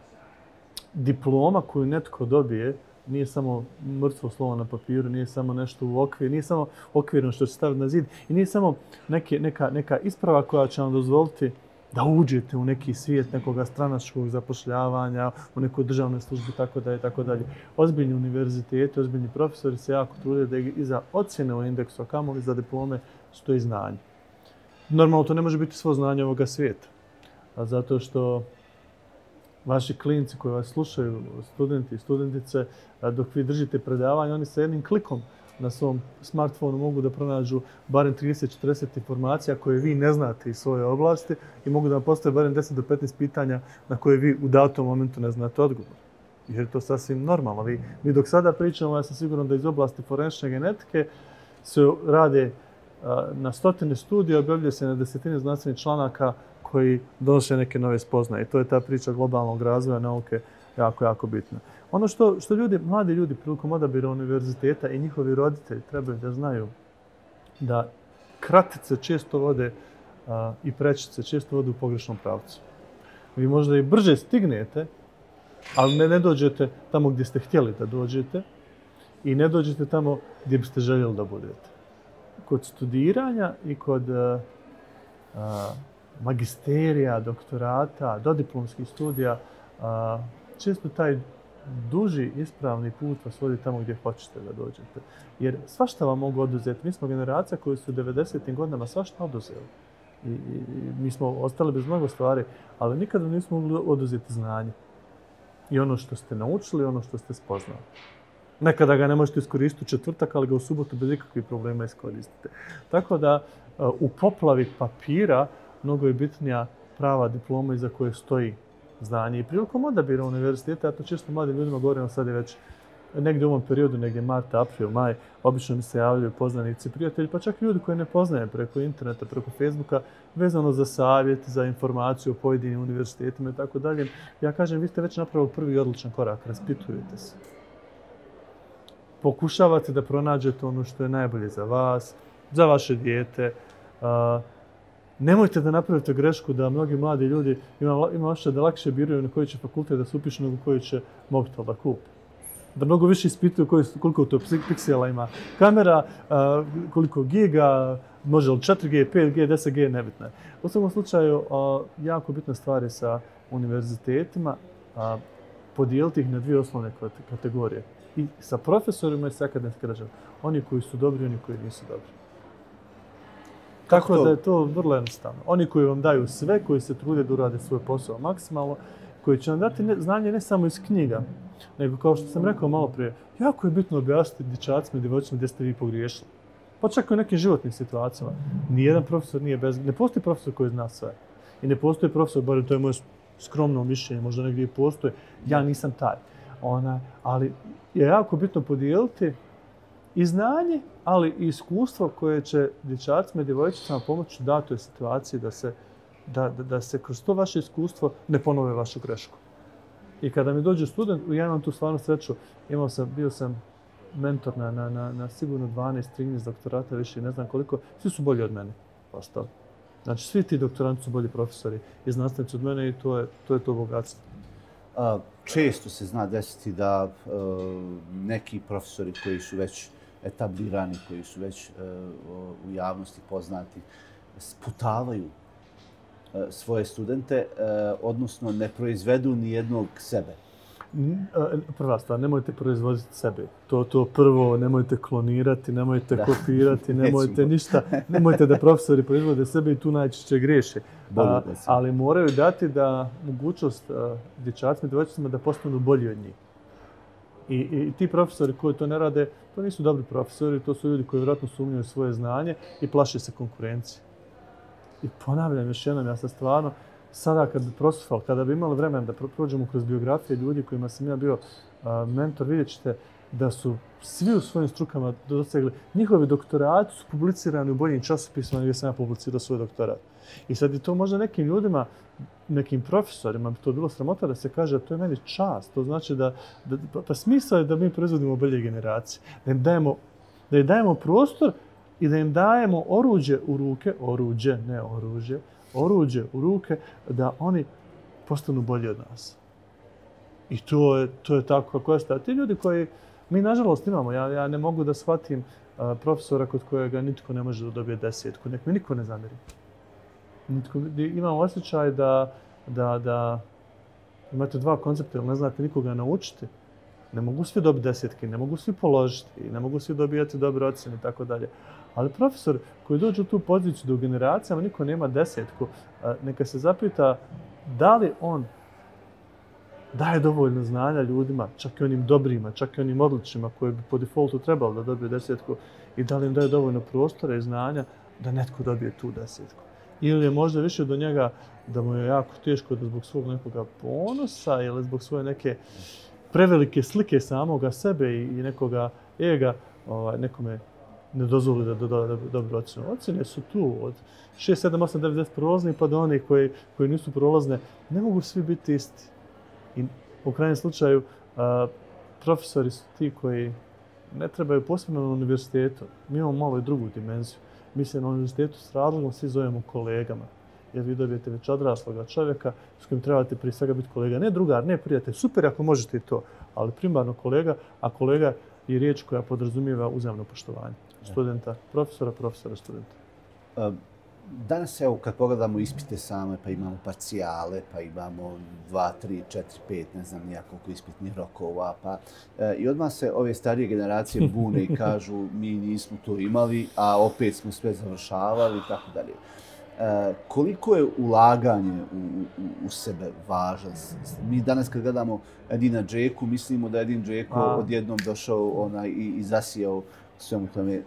diploma koju netko dobije nije samo mrtvo slovo na papiru, nije samo nešto u okviru, nije samo okvirno što će staviti na zid i nije samo neka isprava koja će vam dozvoliti da uđete u neki svijet nekoga stranačkog zapošljavanja, u nekoj državnoj službi, tako dalje, tako dalje. Ozbiljni univerziteti, ozbiljni profesori se jako trude da iza ocjene u indeksu, a kamoli za diplome, stoji znanje. Normalno, to ne može biti svo znanje ovoga svijeta. Zato što vaši klinci koji vas slušaju, studenti i studentice, dok vi držite predavanje, oni sa jednim klikom na svom smartfonu mogu da pronađu barem 30-40 informacija koje vi ne znate iz svoje oblasti i mogu da vam postave barem 10 do 15 pitanja na koje vi u datom momentu ne znate odgovor. Jer je to sasvim normalno. Mi dok sada pričamo, ja sam siguran da iz oblasti forenzične genetike se rade na stotine studija, objavljuje se na desetine znanstvenih članaka koji donose neke nove spoznaje. I to je ta priča globalnog razvoja nauke jako, jako bitna. Ono što mladi ljudi prilikom odabira univerziteta i njihovi roditelji trebaju da znaju da kratice često vode i prečice često vode u pogrešnom pravcu. Vi možda i brže stignete, ali ne dođete tamo gdje ste htjeli da dođete i ne dođete tamo gdje biste željeli da budete. Kod studiranja i kod magisterija, doktorata, dodiplomskih studija, često taj duži ispravni put vas vodi tamo gdje hoćete da dođete. Jer svašta vam mogu oduzeti. Mi smo generacija koji su u 90. godinama svašta oduzeli. I mi smo ostali bez mnogo stvari, ali nikada nismo mogli oduzeti znanje. I ono što ste naučili, ono što ste spoznali. Nekada ga ne možete iskoristiti u četvrtak, ali ga u subotu bez ikakvih problema iskoristite. Tako da u poplavi papira mnogo je bitnija prava diploma iza koje stoji znanje. I prilikom odabira univerziteta, ja to često mladim ljudima govorim, sad je već negdje u ovom periodu, negdje mart, april, maj, obično mi se javljaju poznanici, prijatelji, pa čak i ljudi koji ne poznaje preko interneta, preko Facebooka, vezano za savjet, za informaciju o pojedinim univerzitetima i tako dalje. Ja kažem, vi ste već napravili prvi odličan korak, raspitujete se. Pokušavate da pronađete ono što je najbolje za vas, za vaše dijete. Nemojte da napravite grešku da mnogi mladi ljudi ima ošće da lakše biraju na koji će fakultet da se upišu nego koji će mobitel da kupi. Da mnogo više ispituju koliko to piksela ima kamera, koliko giga, može li 4G, 5G, 10G, nebitno je. U svakom slučaju, jako bitne stvari sa univerzitetima, podijeliti ih na dvije osnovne kategorije. I sa profesorima i sa akademskim građanima. Oni koji su dobri i oni koji nisu dobri. Tako da je to vrlo jednostavno. Oni koji vam daju sve, koji se trude da urade svoj posao maksimalno, koji će vam dati znanje ne samo iz knjiga, nego kao što sam rekao malo prije, jako je bitno objasniti dječacima i djevojčicama gdje ste vi pogriješili. Pa čak i u nekim životnim situacijama. Nijedan profesor nije bez... Ne postoji profesor koji zna sve. I ne postoji profesor, bar to je moje skromno mišljenje, možda negdje i postoji, ja nisam taj. Ali je jako bitno podijeliti i znanje, ali i iskustvo koje će dječacima i djevojčicama pomoći u datoj situaciji da se kroz to vaše iskustvo ne ponove vašu grešku. I kada mi dođe student, ja imam tu stvarno sreću, bio sam mentor na sigurno 12-13 doktorata, više ne znam koliko, svi su bolji od mene. Ostali. Znači, svi ti doktoranti su bolji profesori i znanstvenici od mene i to je to bogatstvo. Često se zna desiti da neki profesori koji su već etablirani, koji su već u javnosti poznati, sputavaju svoje studente, odnosno ne proizvedu ni jednog sebe. Prva stvar, nemojte proizvoditi sebe. To prvo, nemojte klonirati, nemojte kopirati, nemojte ništa. Nemojte da profesori proizvode sebe i tu najčešće griješe. Ali moraju dati da mogućnost dječacima i djevojčicama da postanu bolji od njih. I ti profesori koji to ne rade, to nisu dobri profesori, to su ljudi koji vjerojatno sumnjaju svoje znanje i plaše se konkurencije. I ponavljam još jednom, ja sam stvarno, sada kada bi imali vremena da prođemo kroz biografije ljudi kojima sam ja bio mentor, vidjet ćete da su svi u svojim strukama dosegli. Njihovi doktorati su publicirani u boljim časopisima gdje sam ja publicirao svoj doktorat. I sad je to možda nekim ljudima, nekim profesorima bi to bilo sramota da se kaže da to je meni čast. To znači pa smisao je da mi proizvodimo bolje generacije. Da im dajemo prostor i da im dajemo oruđe u ruke, oruđe, ne oružje, oruđe u ruke da oni postanu bolji od nas. I to je tako kako je. Ti ljudi koji mi nažalost imamo, ja ne mogu da shvatim profesora kod kojega nitko ne može da dobije 10. Nek mi niko ne zamjeri. Imam osjećaj da imate dva koncepta, jer ne znate nikoga naučiti. Ne mogu svi dobiti 10, ne mogu svi položiti, ne mogu svi dobijati dobre ocjene i tako dalje. Ali profesor koji dođe u tu poziciju da u generacijama niko nema 10, neka se zapita da li on daje dovoljno znanja ljudima, čak i onim dobrima, čak i onim odličnima koji bi po defaultu trebalo da dobije 10 i da li im daje dovoljno prostora i znanja da netko dobije tu 10. Ili je možda više do njega da mu je jako teško da zbog svog nekoga ponosa ili zbog svoje neke prevelike slike samoga sebe i nekoga ega nekome ne dozvoli da dobro ocjenu. Ocjene su tu od 6, 7, 8, 9, 10 prolaznih pa do onih koji nisu prolazne. Ne mogu svi biti isti. I u krajnjem slučaju profesori su ti koji ne trebaju posebno na univerzitetu. Mi imamo malo i drugu dimenziju. Mi se na univerzitetu s razlogom svi zovemo kolegama. Jer vi dobijete već odrasloga čovjeka s kojim trebate prije svega biti kolega. Ne drugar, ne prijatelj. Super ako možete i to. Ali primarno kolega, a kolega je riječ koja podrazumijeva uzajamno poštovanje. Studenta, profesora, studenta. Danas, evo, kad pogledamo ispite same, pa imamo parcijale, pa imamo 2, 3, 4, 5, ne znam nijak koliko ispitnih rokova, i odmah se ove starije generacije bune i kažu mi nismo to imali, a opet smo sve završavali i tako dalje. Koliko je ulaganje u sebe važno? Mi danas kad gledamo Edina Džeku, mislimo da je Edin Džeko odjednom došao i zasijao svemu tome.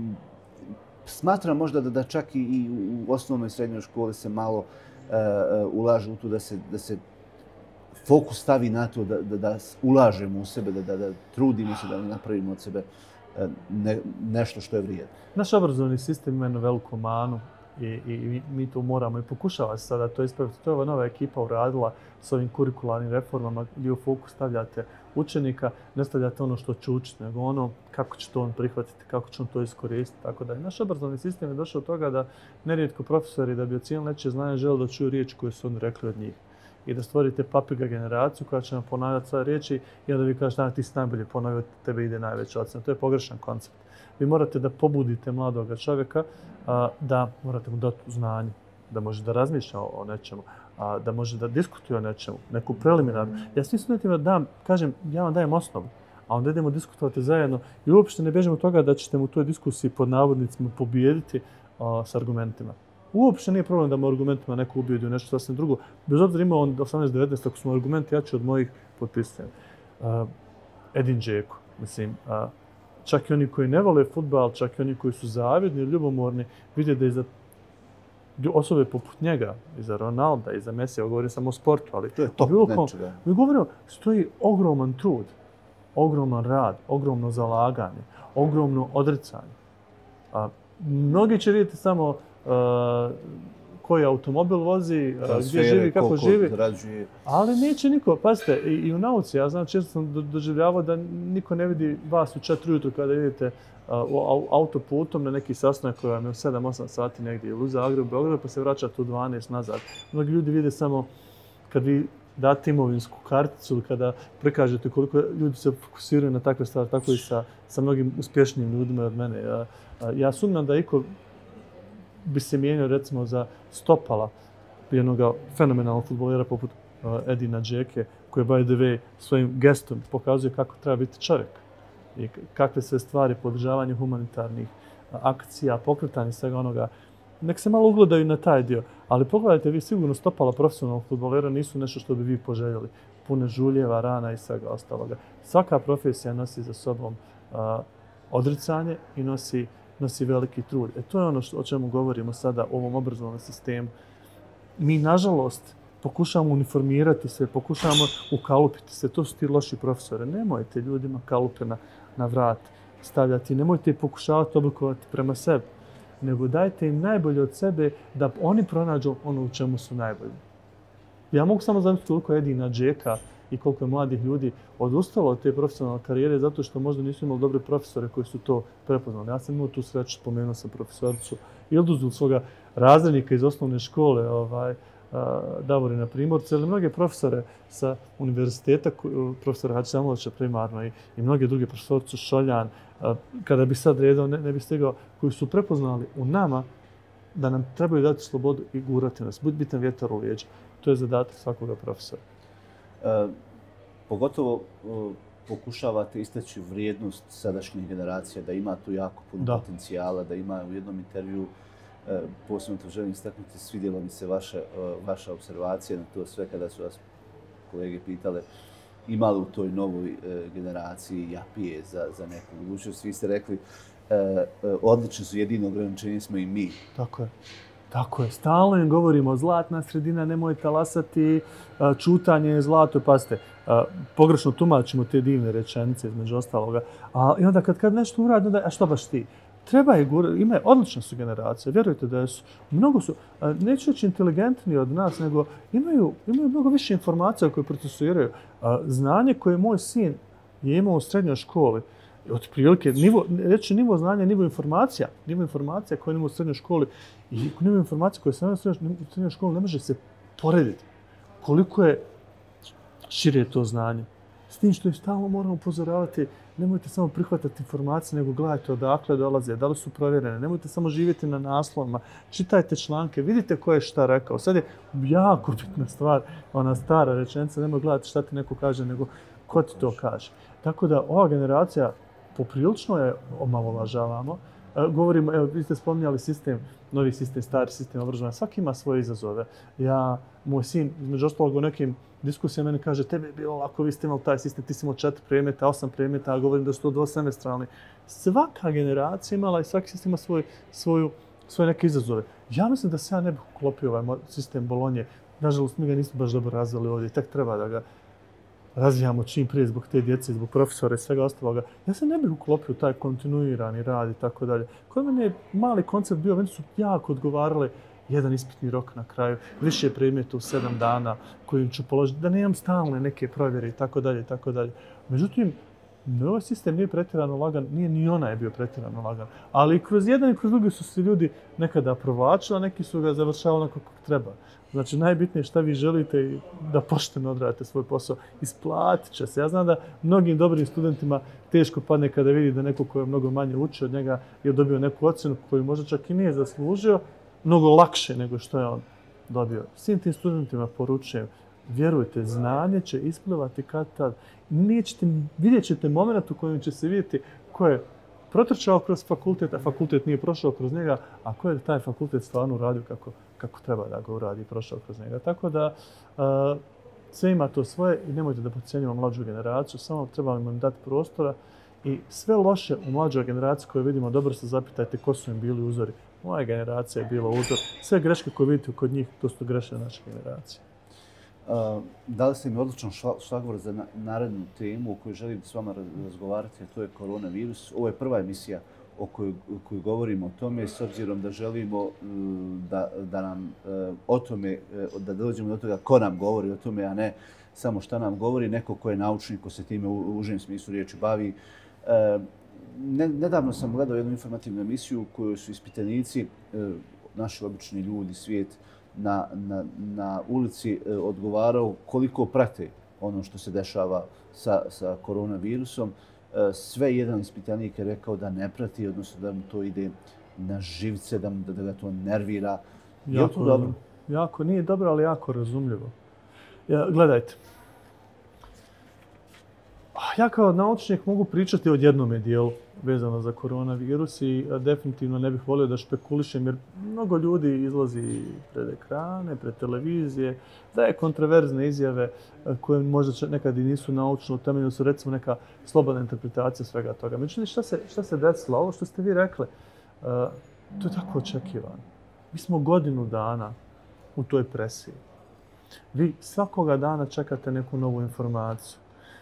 Smatram možda da čak i u osnovnoj i srednjoj školi se malo ulaže u to da se fokus stavi na to da ulažemo u sebe, da trudimo se da napravimo od sebe nešto što je vrijedno. Naš obrazovni sistem ima jednu veliku manu i mi to moramo i pokušava se sada to ispraviti. To je ova nova ekipa uradila s ovim kurikularnim reformama gdje u fokus stavljate učenika, ne stavljate ono što će učiti, nego ono kako će to on prihvatiti, kako će on to iskoristiti. Tako da naš obrazovni sistem je došao od toga da nerijetko profesori da bi ocijenili nečije znanje žele da čuju riječi koje su oni rekli od njih. I da stvorite papiga generaciju koja će vam ponavljati svoje riječi i onda vi kažete ti si najbolje ponovio, tebe ide najveća ocjena. To je pogrešan koncept. Vi morate da pobudite mladog čovjeka da morate mu dati znanje, da može da razmišlja o nečemu, da može da diskutuje o nečemu, neku preliminarnu. Ja svim studentima ja vam dajem osnovu, a onda idemo diskutovati zajedno i uopšte ne bežimo od toga da ćete mu u toj diskusiji pod navodnicima pobijediti s argumentima. Uopšte nije problem da mu argumentima neko ubijedi u nešto sasvim drugo. Bez obzira ima on 18-19, ako su mu argumenti jači od mojih, potpisujem. Edin Džeko, mislim, čak i oni koji ne vole fudbal, čak i oni koji su zavidni i ljubomorni, vide da iza osobe poput njega, iza Ronalda, iza Mesija, govorim samo o sportu, ali to je top nečega. Mi govorimo, stoji ogroman trud, ogroman rad, ogromno zalaganje, ogromno odricanje. Mnogi će vidjeti samo koji automobil vozi, gdje živi, kako živi. Ali neće niko. Pazite, i u nauci, ja znam, često sam doživljavao da niko ne vidi vas u 4 ujutru kada idete autoputom na neki sastanak koji vam je u 7-8 sati negdje ili u Zagrebu, Beogradu, pa se vraćate u 12 nazad. Mnogi ljudi vide samo kad vi date imovinsku karticu, kada prikažete koliko ljudi se fokusiraju na takve stvari, tako i sa mnogim uspješnijim ljudima od mene. Ja sumnjam da iko bi se mijenio recimo za stopala jednog fenomenalnog fudbalera poput Edina Džeke, koji by the way svojim gestom pokazuje kako treba biti čovjek i kakve sve stvari, podržavanje humanitarnih akcija, pokretanje svega onoga. Nek se malo ugledaju na taj dio, ali pogledajte, vi sigurno stopala profesionalnog fudbalera nisu nešto što bi vi poželjeli. Pune žuljeva, rana i svega ostaloga. Svaka profesija nosi za sobom odricanje i nosi veliki trud. To je ono o čemu govorimo sada u ovom obrazovnom sistemu. Mi, nažalost, pokušavamo uniformirati se, pokušavamo ukalupiti se. To su ti loši profesore. Nemojte ljudima kalupe na vrat stavljati. Nemojte ih pokušavati oblikovati prema sebi. Nego dajte im najbolje od sebe da oni pronađu ono u čemu su najbolji. Ja mogu samo zamisliti koliko je Edina Džeka i koliko je mladih ljudi odustalo od te profesionalne karijere zato što možda nisu imali dobre profesore koji su to prepoznali. Ja sam imao tu sreću, spomenuo sam profesoricu Ilduzu, svoga razrednika iz osnovne škole, Davorina Primorca, ili mnoge profesore sa univerziteta, profesora Hadžisamovića primarno i mnoge druge, profesoricu Šoljan, kada bi sad redao, ne bi stigao, koji su prepoznali u nama da nam trebaju dati slobodu i gurati nas, bitan vjetar u leđa. To je zadatak svakoga profesora. Pogotovo pokušavate istaći vrijednost sadašnjih generacija, da ima tu jako puno potencijala, da ima u jednom intervju, posebno to želim istaknuti, svidjela mi se vaša observacija na to sve kada su vas kolege pitale ima li u toj novoj generaciji japije za neku budućnost. Vi ste rekli odlični su, jedino ograničenje smo i mi. Tako je. Stalno im govorimo zlatna sredina, nemoj talasati, čutanje je zlato. Pazite, pogrešno tumačimo te divne rečenice između ostaloga. I onda kad nešto uradi, onda, a što baš ti? Treba je gurati, ima odlična su generacija, vjerujte da su, mnogo su, neću reći inteligentniji od nas, nego imaju mnogo više informacija koje procesuiraju. Znanje koje moj sin je imao u srednjoj školi, otprilike, nivo znanja, nivo informacija koje imamo u srednjoj školi i nivo informacija koje sam imao u srednjoj školi ne može se porediti. Koliko je šire to znanje. S tim što im stalno moramo upozoravati, nemojte samo prihvatati informacije, nego gledajte odakle dolaze, da li su provjerene. Nemojte samo živjeti na naslovima, čitajte članke, vidite ko je šta rekao. Sad je jako bitna stvar, ona stara rečenica, nemoj gledati šta ti neko kaže, nego ko ti to kaže. Tako da ova generacija poprilično je omalovažavamo. Govorimo, evo, vi ste spominjali sistem, novi sistem, stari sistem obrazovanja. Svaki ima svoje izazove. Moj sin, između ostalog u nekim diskusijama meni kaže, tebi je bilo lako, vi ste imali taj sistem, ti si imao 4 predmeta, 8 predmeta, a govorim da su to dvosemestralni. Svaka generacija imala i svaki sistem ima svoje neke izazove. Ja mislim da se ja ne bih uklopio ovaj sistem Bolonje. Nažalost, mi ga nismo baš dobro razvili ovdje. Tek treba da ga razvijamo čim prije zbog te djece, zbog profesora i svega ostaloga. Ja se ne bih uklopio taj kontinuirani rad i tako dalje. Kod mene je mali koncept bio, meni su jako odgovarale jedan ispitni rok na kraju, više predmeta u 7 dana kojim ću položiti, da nemam stalne neke provjere i tako dalje i tako dalje. Međutim, ovaj sistem nije pretjerano lagan, nije ni onaj bio pretjerano lagan. Ali kroz jedan i kroz drugi su se ljudi nekada provlačili, a neki su ga završavali onako kako treba. Znači, najbitnije je šta vi želite i da pošteno odradite svoj posao. Isplatit će se. Ja znam da mnogim dobrim studentima teško padne kada vidi da neko ko je mnogo manje učio od njega je dobio neku ocjenu koju možda čak i nije zaslužio, mnogo lakše nego što je on dobio. Svim tim studentima poručujem, vjerujte, znanje će isplivati kad tad. Vidjet ćete moment u kojem će se vidjeti ko je protrčao kroz fakultet, a fakultet nije prošao kroz njega, a ko je taj fakultet stvarno uradio kako treba da ga uradi i prošao kroz njega. Tako da sve ima to svoje i nemojte da podcjenjujemo mlađu generaciju, samo treba im dati prostora i sve loše u mlađoj generaciji koje vidimo, dobro se zapitajte ko su im bili uzori. Moja generacija je bila uzor. Sve greške koje vidite kod njih, to su greške naše generacije. Dali ste mi odličan šlagvor za narednu temu o kojoj želim s vama razgovarati, a to je koronavirus. Ovo je prva emisija o kojoj govorimo o tome, s obzirom da želimo da nam o tome, da dođemo do toga ko nam govori o tome, a ne samo šta nam govori, neko ko je naučnik, ko se time u užem smislu riječi bavi. Nedavno sam gledao jednu informativnu emisiju u kojoj su ispitanici, naši obični ljudi, svijet, na ulici odgovarao koliko prate ono što se dešava sa koronavirusom. Sve jedan ispitanik je rekao da ne prati, odnosno da mu to ide na živce, da ga to nervira. Je to dobro? Jako, nije dobro, ali jako razumljivo. Gledajte, ja kao naučnik mogu pričati o jednome dijelu vezano za koronavirus i definitivno ne bih volio da špekulišem jer mnogo ljudi izlazi pred ekrane, pred televizije, daje kontroverzne izjave koje možda nekad i nisu naučno utemeljene, su recimo neka slobodna interpretacija svega toga. Međutim, šta se desilo? Ovo što ste vi rekli, to je tako očekivano. Mi smo godinu dana u toj presiji. Vi svakoga dana čekate neku novu informaciju.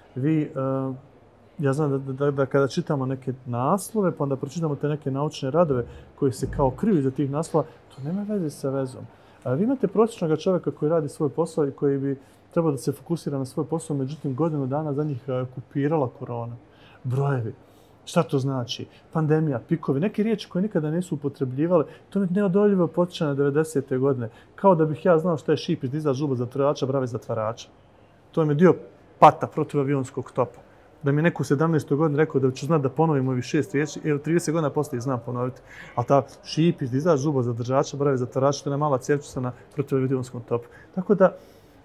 Ja znam da kada čitamo neke naslove, pa onda pročitamo te neke naučne radove koji se kao kriju iza tih naslova, to nema veze sa vezom. Vi imate prosječnog čovjeka koji radi svoj posao i koji bi trebao da se fokusira na svoj posao, međutim godinu dana za njih okupirala korona. Brojevi. Šta to znači? Pandemija, pikovi, neke riječi koje nikada nisu upotrebljivale, to mi neodoljivo potiče na 90. godine. Kao da bih ja znao šta je šip izdiza žuba zatvarača, brave zatvarača. To mi je dio pata protivavionskog topa. Da mi je neko u 17. godini rekao da ću znati da ponovim ovih 6 riječi, 30 godina poslije znam ponoviti. A ta šip izdiza žuba zadržača, brave zatvarača, to je mala cjevčica na protivavionskom topu. Tako da,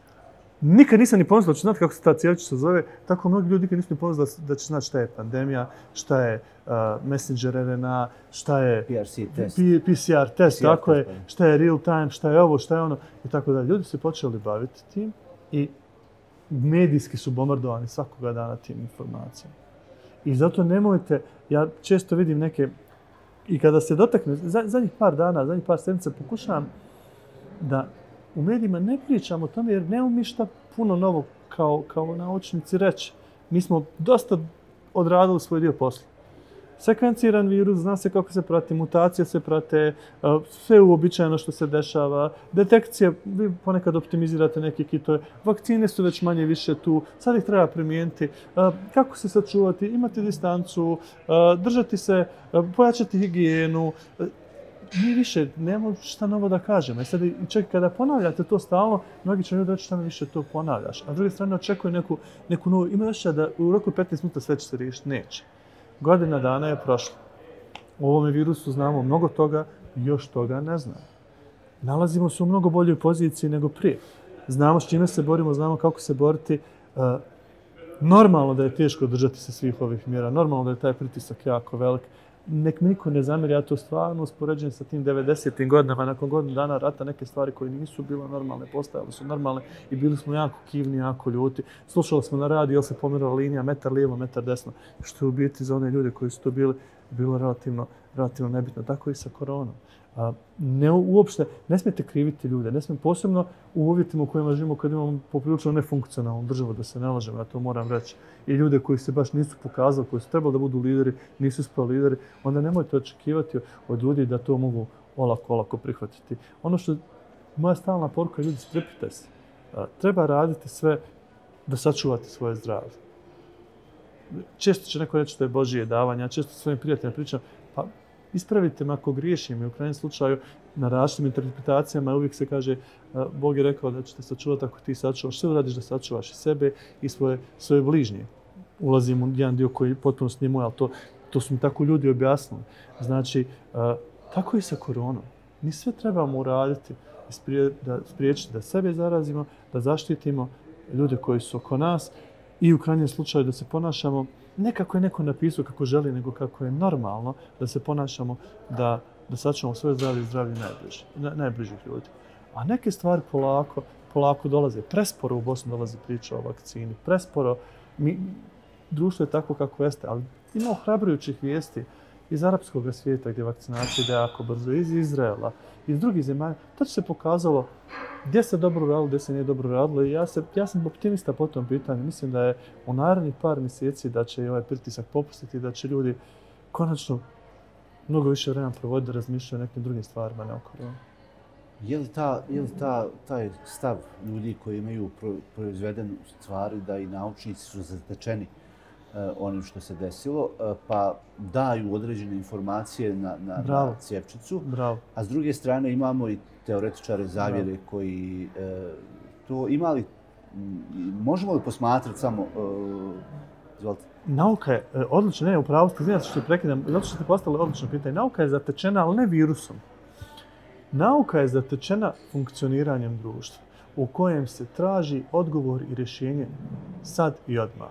nikad nisam ni pomislio da ću znati kako se ta cjevčica zove, tako mnogi ljudi nikad nisu ni pomislili da će znati šta je pandemija, šta je messenger RNA, šta je PCR test, tako je, šta je real time, šta je ovo, šta je ono, i tako da. Ljudi se počeli baviti tim i medijski su bombardovani svakoga dana tim informacijama. I zato nemojte, ja često vidim neke, i kada se dotakne, zadnjih par dana, zadnjih par sedmica pokušavam da u medijima ne pričamo o tome jer nemamo mi šta puno novo kao naučnici reći. Mi smo dosta odradili svoj dio posla. Sekvenciran virus, zna se kako se prati, mutacije se prate, sve uobičajeno što se dešava, detekcija, vi ponekad optimizirate neke kitove, vakcine su već manje više tu, sad ih treba primijeniti, kako se sačuvati, imati distancu, držati se, pojačati higijenu. Mi više nemamo šta novo da kažemo. Sad čak kada ponavljate to stalno, mnogi će ljudi reći šta mi više to ponavljaš. A s druge strane očekuje neku novu, ima još da u roku 15 minuta sve će se riješiti. Neće. Godina dana je prošla. O ovome virusu znamo mnogo toga, još toga ne znamo. Nalazimo se u mnogo boljoj poziciji nego prije. Znamo s čime se borimo, znamo kako se boriti. Normalno da je teško držati se svih ovih mjera, normalno da je taj pritisak jako velik. Nek mi niko ne zamjeri, ja to stvarno uspoređujem sa tim 90. godinama, nakon godinu dana rata, neke stvari koje nisu bile normalne, postajale su normalne i bili smo jako kivni, jako ljuti. Slušali smo na radiju, jel se pomerala linija, metar lijevo, metar desno, što je u biti za one ljude koji su to bili, bilo relativno nebitno. Tako i sa koronom. Uopšte, ne smijete kriviti ljude, ne smijete posebno u uvjetima u kojima živimo kad imamo poprilično nefunkcionalnu državu, da se ne lažemo, ja to moram reći. I ljude koji se baš nisu pokazali, koji su trebali da budu lideri, nisu ispali lideri, onda nemojte očekivati od ljudi da to mogu olako prihvatiti. Ono što moja stalna poruka, ljudi, strpite se. Treba raditi sve da sačuvate svoje zdravlje. Često će neko reći da je Božije davanje, ja često svojim prijateljima pričam, pa ispravite me ako griješim i u krajnjem slučaju na različitim interpretacijama uvijek se kaže Bog je rekao da ćete sačuvati ako ti sačuvaš, sve uradiš da sačuvaš i sebe i svoje bližnje. Ulazim u jedan dio koji potpuno nije moj, ali to su mi tako ljudi objasnili. Znači, tako i sa koronom. Mi sve trebamo uraditi da spriječiti da sebe zarazimo, da zaštitimo ljude koji su oko nas i u krajnjem slučaju da se ponašamo ne kako je neko napisao kako želi, nego kako je normalno da se ponašamo da sačuvamo svoje zdravlje i zdravlje najbližih ljudi. A neke stvari polako dolaze. Presporo u Bosnu dolazi priča o vakcini. Presporo. Društvo je tako kako jeste, ali ima ohrabrujućih vijesti iz arapskog svijeta gdje vakcinacija ide jako brzo, iz Izraela, iz drugih zemalja. To će se pokazalo gdje se dobro radilo, gdje se nije dobro radilo i ja sam optimista po tom pitanju. Mislim da je u narednih par mjeseci da će i ovaj pritisak popustiti i da će ljudi konačno mnogo više vremena provoditi da razmišljaju o nekim drugim stvarima neokorona. Je li taj stav ljudi koji imaju proizvedenu stvari da i naučnici su zatečeni onim što se desilo, pa daju određene informacije na cjevčicu. Bravo. A s druge strane imamo i teoretičare zavjere koji to imali. Možemo li posmatrati samo... Izvolite. Nauka je odlična, ne, upravo ste, izvinite što prekidam, zato što ste postavili odlično pitanje. Nauka je zatečena, ali ne virusom. Nauka je zatečena funkcioniranjem društva u kojem se traži odgovor i rješenje sad i odmah.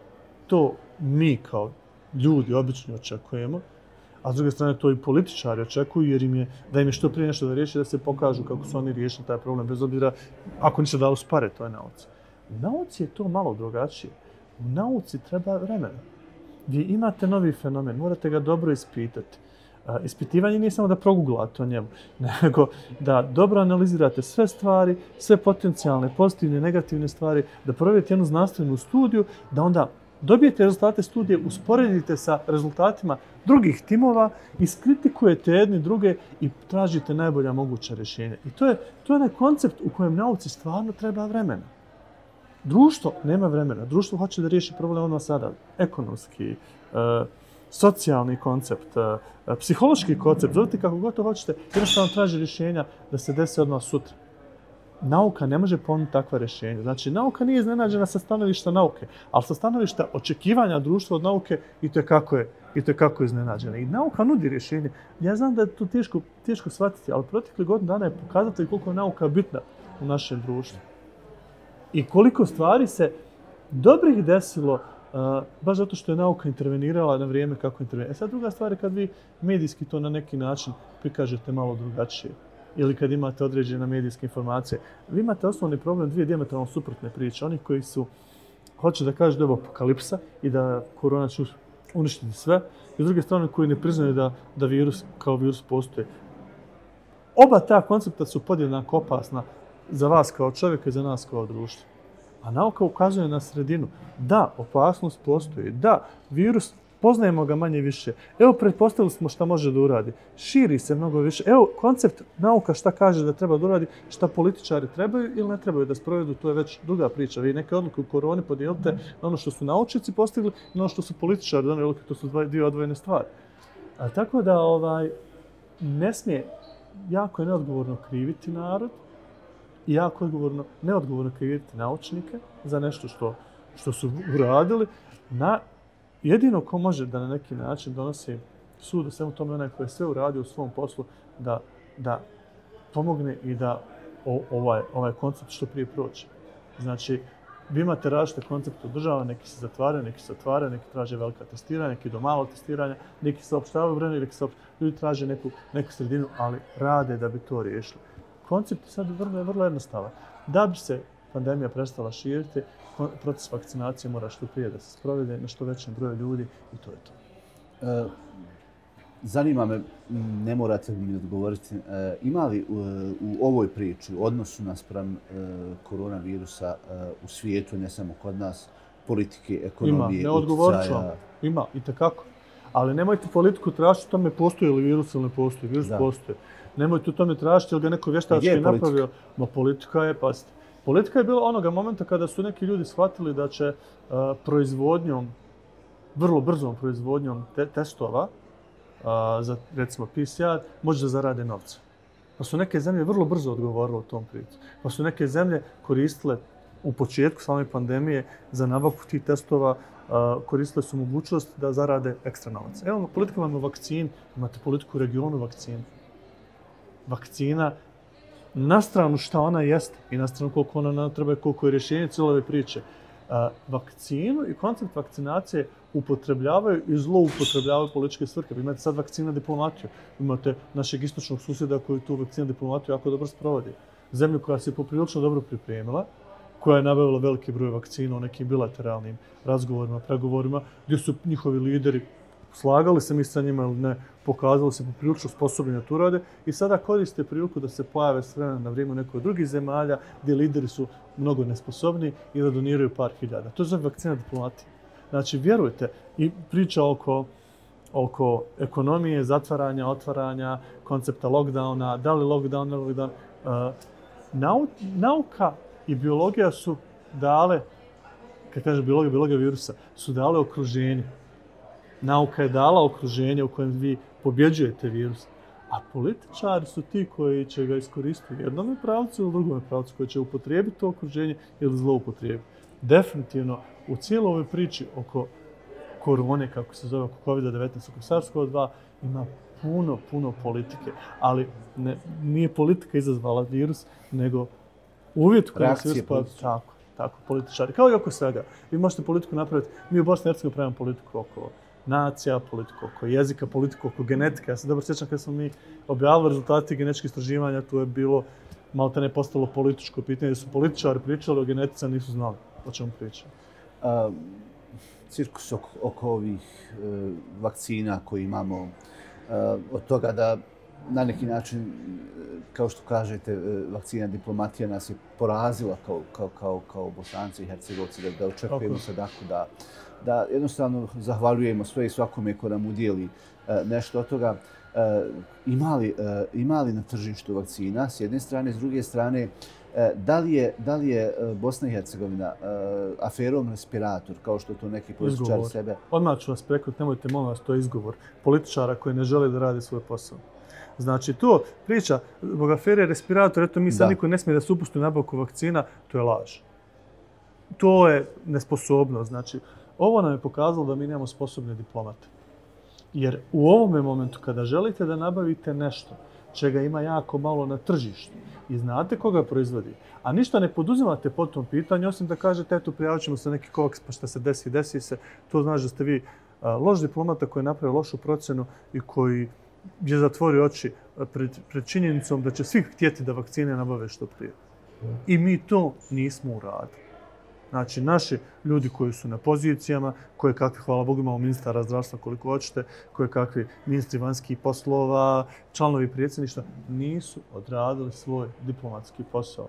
To mi kao ljudi obično očekujemo, a s druge strane to i političari očekuju jer da im je što prije nešto da riješi, da se pokažu kako su oni riješili taj problem, bez obzira ako nisu dali spare toj nauci. U nauci je to malo drugačije. U nauci treba vremena. Vi imate novi fenomen, morate ga dobro ispitati. Ispitivanje nije samo da proguglate o njemu, nego da dobro analizirate sve stvari, sve potencijalne, pozitivne, negativne stvari, da provedete jednu znanstvenu studiju, da onda dobijete rezultate studije, usporedite sa rezultatima drugih timova, iskritikujete jedni druge i tražite najbolja moguća rješenja. I to je onaj koncept u kojem nauci stvarno treba vremena. Društvo nema vremena. Društvo hoće da riješi problem odmah sada. Ekonomski, socijalni koncept, psihološki koncept, zovite kako god to hoćete, jednostavno traži rješenja da se desi odmah sutra. Nauka ne može ponuditi takva rješenja. Znači, nauka nije iznenađena sa stanovišta nauke, ali sa stanovišta očekivanja društva od nauke itekako je iznenađena. I nauka nudi rješenje. Ja znam da je to teško shvatiti, ali protekli godinu dana je pokazatelj koliko je nauka bitna u našem društvu. I koliko stvari se dobrih desilo baš zato što je nauka intervenirala na vrijeme kako intervenira. Sad druga stvar je kad vi medijski to na neki način prikažete malo drugačije. Ili kad imate određene medijske informacije. Vi imate osnovni problem dvije dijametralno suprotne priče. Oni koji hoće da kažu da je ovo apokalipsa i da korona će uništiti sve. I s druge strane koji ne priznaju da virus kao virus postoji. Oba ta koncepta su podjednako opasna za vas kao čovjeka i za nas kao društvo. A nauka ukazuje na sredinu. Da, opasnost postoji. Da, virus, poznajemo ga manje više. Evo, pretpostavili smo šta može da uradi. Širi se mnogo više. Evo, koncept nauka šta kaže da treba da uradi, šta političari trebaju ili ne trebaju da sprovedu, to je već druga priča. Vi neke odluke u koroni podijelite na ono što su naučnici postigli i na ono što su političari donijeli odluke. To su dvije odvojene stvari. Tako da, ne smije, jako je neodgovorno kriviti narod, i jako neodgovorno kriviti naučnike za nešto što su uradili. Jedino ko može da na neki način donosi sud o svemu tome onaj koji je sve uradio u svom poslu da pomogne i da ovaj koncept što prije prođe. Znači, vi imate različite koncepte u država, neki se zatvaraju, neki se otvaraju, neki traže velika testiranja, neki do malo testiranja, neki se opštavaju vremena, ljudi traže neku sredinu, ali rade da bi to riješili. Koncept je sad vrlo jednostavan. Da bi se pandemija prestala širiti, proces vakcinacije mora što prije da se sprovede na što većem broju ljudi i to je to. Zanima me, ne morate mi odgovoriti, ima li u ovoj priči, u odnosu naspram koronavirusa u svijetu, ne samo kod nas, politike, ekonomije, Ima, ne odgovorit ću vam. Ima, itekako. Ali nemojte politiku tražiti o tome postoji li virus ili ne postoji. Virus postoji. Nemojte u tome tražiti ili ga neko vještački napravio. Ma politika je, pazite. Politika je bila onoga momenta kada su neki ljudi shvatili da će proizvodnjom, vrlo brzom proizvodnjom testova za, recimo, PCR, moći da zarade novce. Pa su neke zemlje vrlo brzo odgovorile u tom priču. Pa su neke zemlje koristile u početku same pandemije za nabavku tih testova, koristile su mogućnost da zarade ekstra novac. Evo, politika vam je vakcin, imate politiku u regionu vakcina. Vakcina, na stranu šta ona jeste i na stranu koliko ona treba i koliko je rješenje cijele ove priče. Vakcinu i koncept vakcinacije upotrebljavaju i zloupotrebljavaju političke svrhe. Vi imate sad vakcina diplomatiju. Imate našeg istočnog susjeda koji tu vakcinu diplomatiju jako dobro sprovodi. Zemlju koja se poprilično dobro pripremila, koja je nabavila veliki broj vakcina u nekim bilateralnim razgovorima, pregovorima, gdje su njihovi lideri slagali se mi sa njima ili ne, pokazali se poprilično sposobni da to rade i sada koriste priliku da se pojave s vremena na vrijeme u nekoj drugih zemalja gdje lideri su mnogo nesposobni i da doniraju par hiljada. To je zove vakcina diplomatije. Znači, vjerujte, i priča oko ekonomije, zatvaranja, otvaranja, koncepta lockdowna, da li lockdown, ne lockdown. Nauka i biologija su dale kad kažem biologija virusa, su dale okruženje. Nauka je dala okruženje u kojem vi pobjeđujete virus. A političari su ti koji će ga iskoristiti u jednom pravcu ili u drugom pravcu, koji će upotrijebiti to okruženje ili zloupotrijebiti. Definitivno, u cijeloj ovoj priči oko korone, kako se zove, oko COVID-19, oko SARS-CoV-2, ima puno politike. Ali nije politika izazvala virus, nego uvjet koji se virus pojavi. Tako, političari. Kao i oko svega. Vi možete politiku napraviti. Mi u Bosni i Hercegovini pravimo politiku oko nacija, politiku oko jezika, politiku oko genetike. Ja se dobro sjećam kad smo mi objavili rezultati genetičkih istraživanja, tu je bilo malo te ne postalo političko pitanje, da su političari pričali o genetici, a nisu znali o čemu pričaju. Cirkus oko ovih vakcina koji imamo, od toga da na neki način, kao što kažete, vakcina diplomatija nas je porazila kao Bosanci i Hercegovci, da očekujemo sadaku, da jednostavno zahvaljujemo sve i svakome ko nam udijeli nešto od toga. Ima li na tržištu vakcina s jedne strane, s druge strane, da li je Bosna i Hercegovina aferom respirator, kao što to neki političari sebe... Odmah ću vas prekrut, nemojte molim vas, to je izgovor političara koji ne žele da rade svoj posao. Znači, to priča zbog afere respirator, eto mi sad niko ne smije da se upusti u nabavku vakcina, to je laž. To je nesposobnost. Znači, ovo nam je pokazalo da mi nemamo sposobne diplomate. Jer u ovome momentu kada želite da nabavite nešto čega ima jako malo na tržištu i znate koga proizvodi, a ništa ne poduzimate po tom pitanju, osim da kažete, eto, prijavit ćemo se neki COVAX, pa šta se desi se, to znači da ste vi loš diplomata koji je napravio lošu procenu i koji je zatvorio oči pred činjenicom da će svi htjeti da vakcine nabave što prije. I mi to nismo uradili. Znači, naši ljudi koji su na pozicijama, koje kakvi, hvala Bogu, imamo ministara zdravstva koliko hoćete, koje kakvi ministri vanjskih poslova, članovi predsjedništva, nisu odradili svoj diplomatski posao.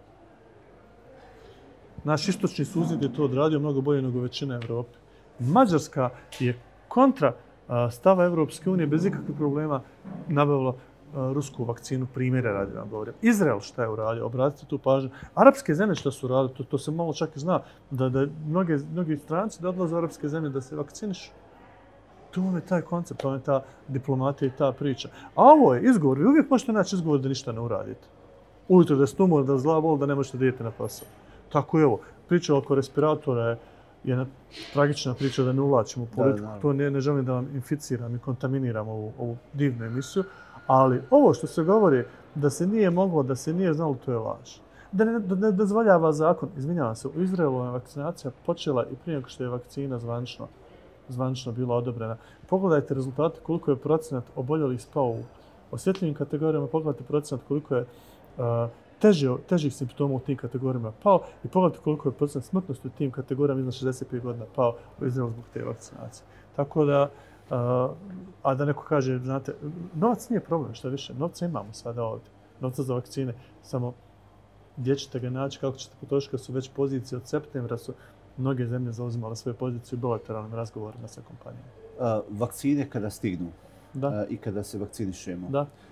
Naš istočni susjed je to odradio mnogo bolje nego većina Evrope. Mađarska je kontra stava Evropske unije bez ikakvih problema nabavila rusku vakcinu, primjere radi vam govorim. Izrael šta je uradio, obratite tu pažnju. Arapske zemlje šta su uradili, to se malo čak i zna, da mnogi stranci da odlaze u arapske zemlje da se vakcinišu. To je taj koncept, to je ta diplomatija i ta priča. A ovo je izgovor, vi uvijek možete naći izgovor da ništa ne uradite. Ujutro da je tumor, da je zla bol, da ne možete da idete na posao. Tako je ovo. Priča oko respiratora je jedna tragična priča, da ne ulačimo u politiku. To ne želim da vam inficiram i kontaminiram ovu divnu emisiju. Ali ovo što se govori da se nije moglo, da se nije znalo, to je laž. Da ne dozvoljava zakon, izvinjavam se, u Izraelu je vakcinacija počela i prije nego što je vakcina zvanično bila odobrena. Pogledajte rezultate koliko je procenat oboljelih spao u osjetljivim kategorijama, pogledajte procenat koliko je težih simptoma u tim kategorijama pao i pogledajte koliko je procenat smrtnosti u tim kategorijama iznad 65 godina pao u Izraelu zbog te vakcinacije. Tako da, a da neko kaže, znate, novac nije problem, šta više, novca imamo sada ovdje. Novca za vakcine, samo gdje ćete ga naći, kako ćete potrošiti kad su već pozicije od septembra, su mnoge zemlje zauzimale svoje pozicije u bilateralnim razgovorima sa kompanijama. Vakcine kada stignu i kada se vakcinišemo,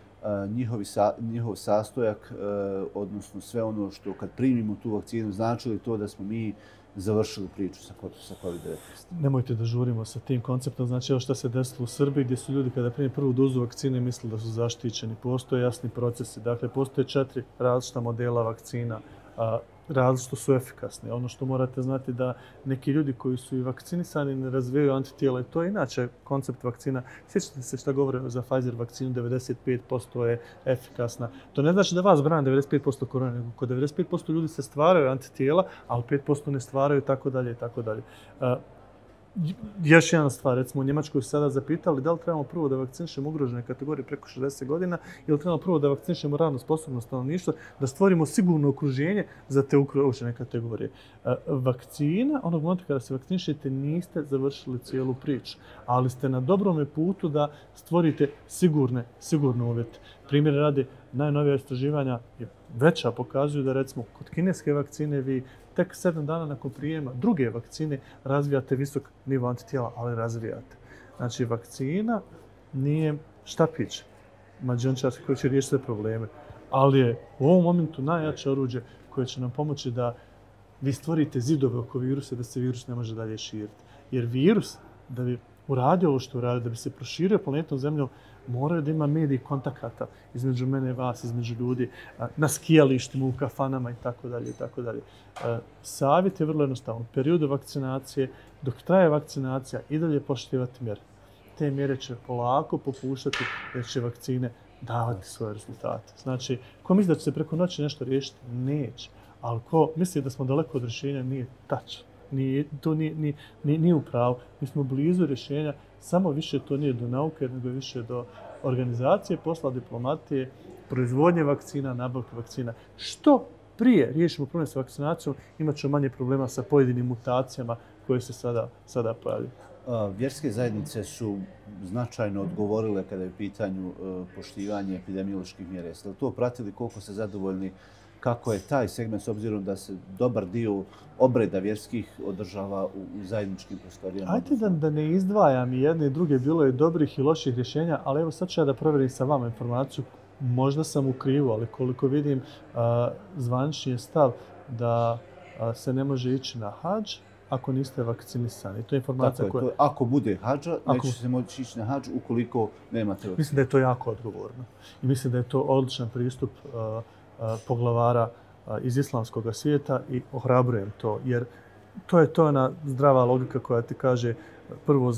njihov sastojak, odnosno sve ono što kad primimo tu vakcinu, znači li to da smo mi završili priču sa COVID-19? Nemojte da žurimo sa tim konceptom. Znači, evo šta se desilo u Srbiji, gdje su ljudi kada prime prvu dozu vakcine mislili da su zaštićeni. Postoje jasni procesi. Dakle, postoje 4 različita modela vakcina. Različito su efikasni. Ono što morate znati da neki ljudi koji su i vakcinisani ne razvijaju antitijela i to je inače koncept vakcina. Sjećate se šta govore za Pfizer vakcinu, 95% je efikasna. To ne znači da vas brani 95% korona, nego kod 95% ljudi se stvaraju antitijela, ali 5% ne stvaraju, tako dalje i tako dalje. Još jedna stvar, recimo u Njemačkoj su sada zapitali da li trebamo prvo da vakcinišemo ugrožene kategorije preko 60 godina ili trebamo prvo da vakcinišemo radno sposobno stanovništvo, da stvorimo sigurno okruženje za te ugrožene kategorije. Vakcina, onog momenta kada se vakcinišete, niste završili cijelu priču, ali ste na dobrome putu da stvorite sigurne uvjete. Primjer radi, najnovija istraživanja je veća, pokazuju da recimo kod kineske vakcine vi tek 7 dana nakon prijema druge vakcine razvijate visok nivo antitijela, ali razvijate. Znači, vakcina nije štapić mađiončarski koji će riješiti sve probleme, ali je u ovom momentu najjače oruđe koje će nam pomoći da vi stvorite zidove oko virusa da se virus ne može dalje širiti. Jer virus, da bi uradio ovo što uradio, da bi se proširio planetom Zemljom, moraju da ima medij kontakata između mene i vas, između ljudi, na skijalištima, u kafanama i tako dalje. Savjet je vrlo jednostavan. U periodu vakcinacije, dok traje vakcinacija, i dalje poštivati mjere. Te mjere će polako popuštati jer će vakcine davati svoje rezultate. Znači, ko misli da će se preko noći nešto riješiti? Neće. Ali ko misli da smo daleko od rješenja, nije tačno. To nije u pravu. Mi smo blizu rješenja, samo više to nije do nauke, nego više do organizacije, posla, diplomatije, proizvodnje vakcina, nabavke vakcina. Što prije riješimo problem sa vakcinacijom, imat ćemo manje problema sa pojedinim mutacijama koje se sada pojavljaju. Vjerske zajednice su značajno odgovorile kada je u pitanju poštivanje epidemioloških mjera. Jeste li to pratili, koliko ste zadovoljni, kako je taj segment, s obzirom da se dobar dio obreda vjerskih održava u zajedničkim prostorijama? Ajde da ne izdvajam i jedne i druge, bilo je dobrih i loših rješenja, ali evo sad ću ja da provjerim sa vama informaciju. Možda sam u krivu, ali koliko vidim, zvanični je stav da se ne može ići na hadž ako niste vakcinisani. To je informacija koja... Ako bude hadža, neće se moći ići na hadž ukoliko nemate vakcinu. Mislim da je to jako odgovorno. I mislim da je to odličan pristup poglavara iz islamskog svijeta i ohrabrujem to. Jer to je ona zdrava logika koja ti kaže prvo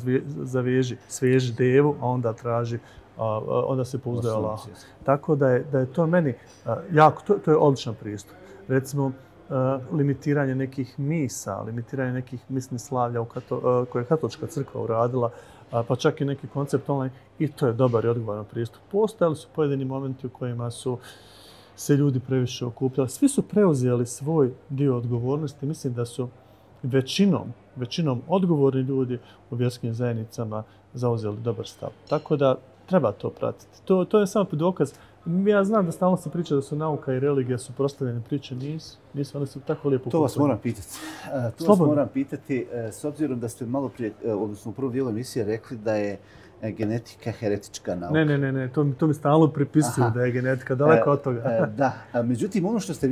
sveži devu, a onda traži, onda se pouzdaj Allah. Tako da je to meni jako, to je odličan pristup. Recimo, limitiranje nekih misa, limitiranje nekih misnih slavlja koje je katolička crkva uradila, pa čak i neki koncept online, i to je dobar i odgovoran pristup. Postojali su pojedini momenti u kojima su se ljudi previše okupljali. Svi su preuzeli svoj dio odgovornosti. Mislim da su većinom odgovorni ljudi u vjerskim zajednicama zauzeli dobar stav. Tako da treba to pratiti. To je samo dokaz. Ja znam da stalno se priča da su nauka i religija suprotstavljene priče. Nisu, one su tako lijepo. To vas moram pitati. S obzirom da ste malo prije, odnosno u prvom dijelu emisije rekli da je genetika heretička nauka. Ne. To mi stalno pripisuju da je genetika daleko od toga. Da. Međutim, ono što ste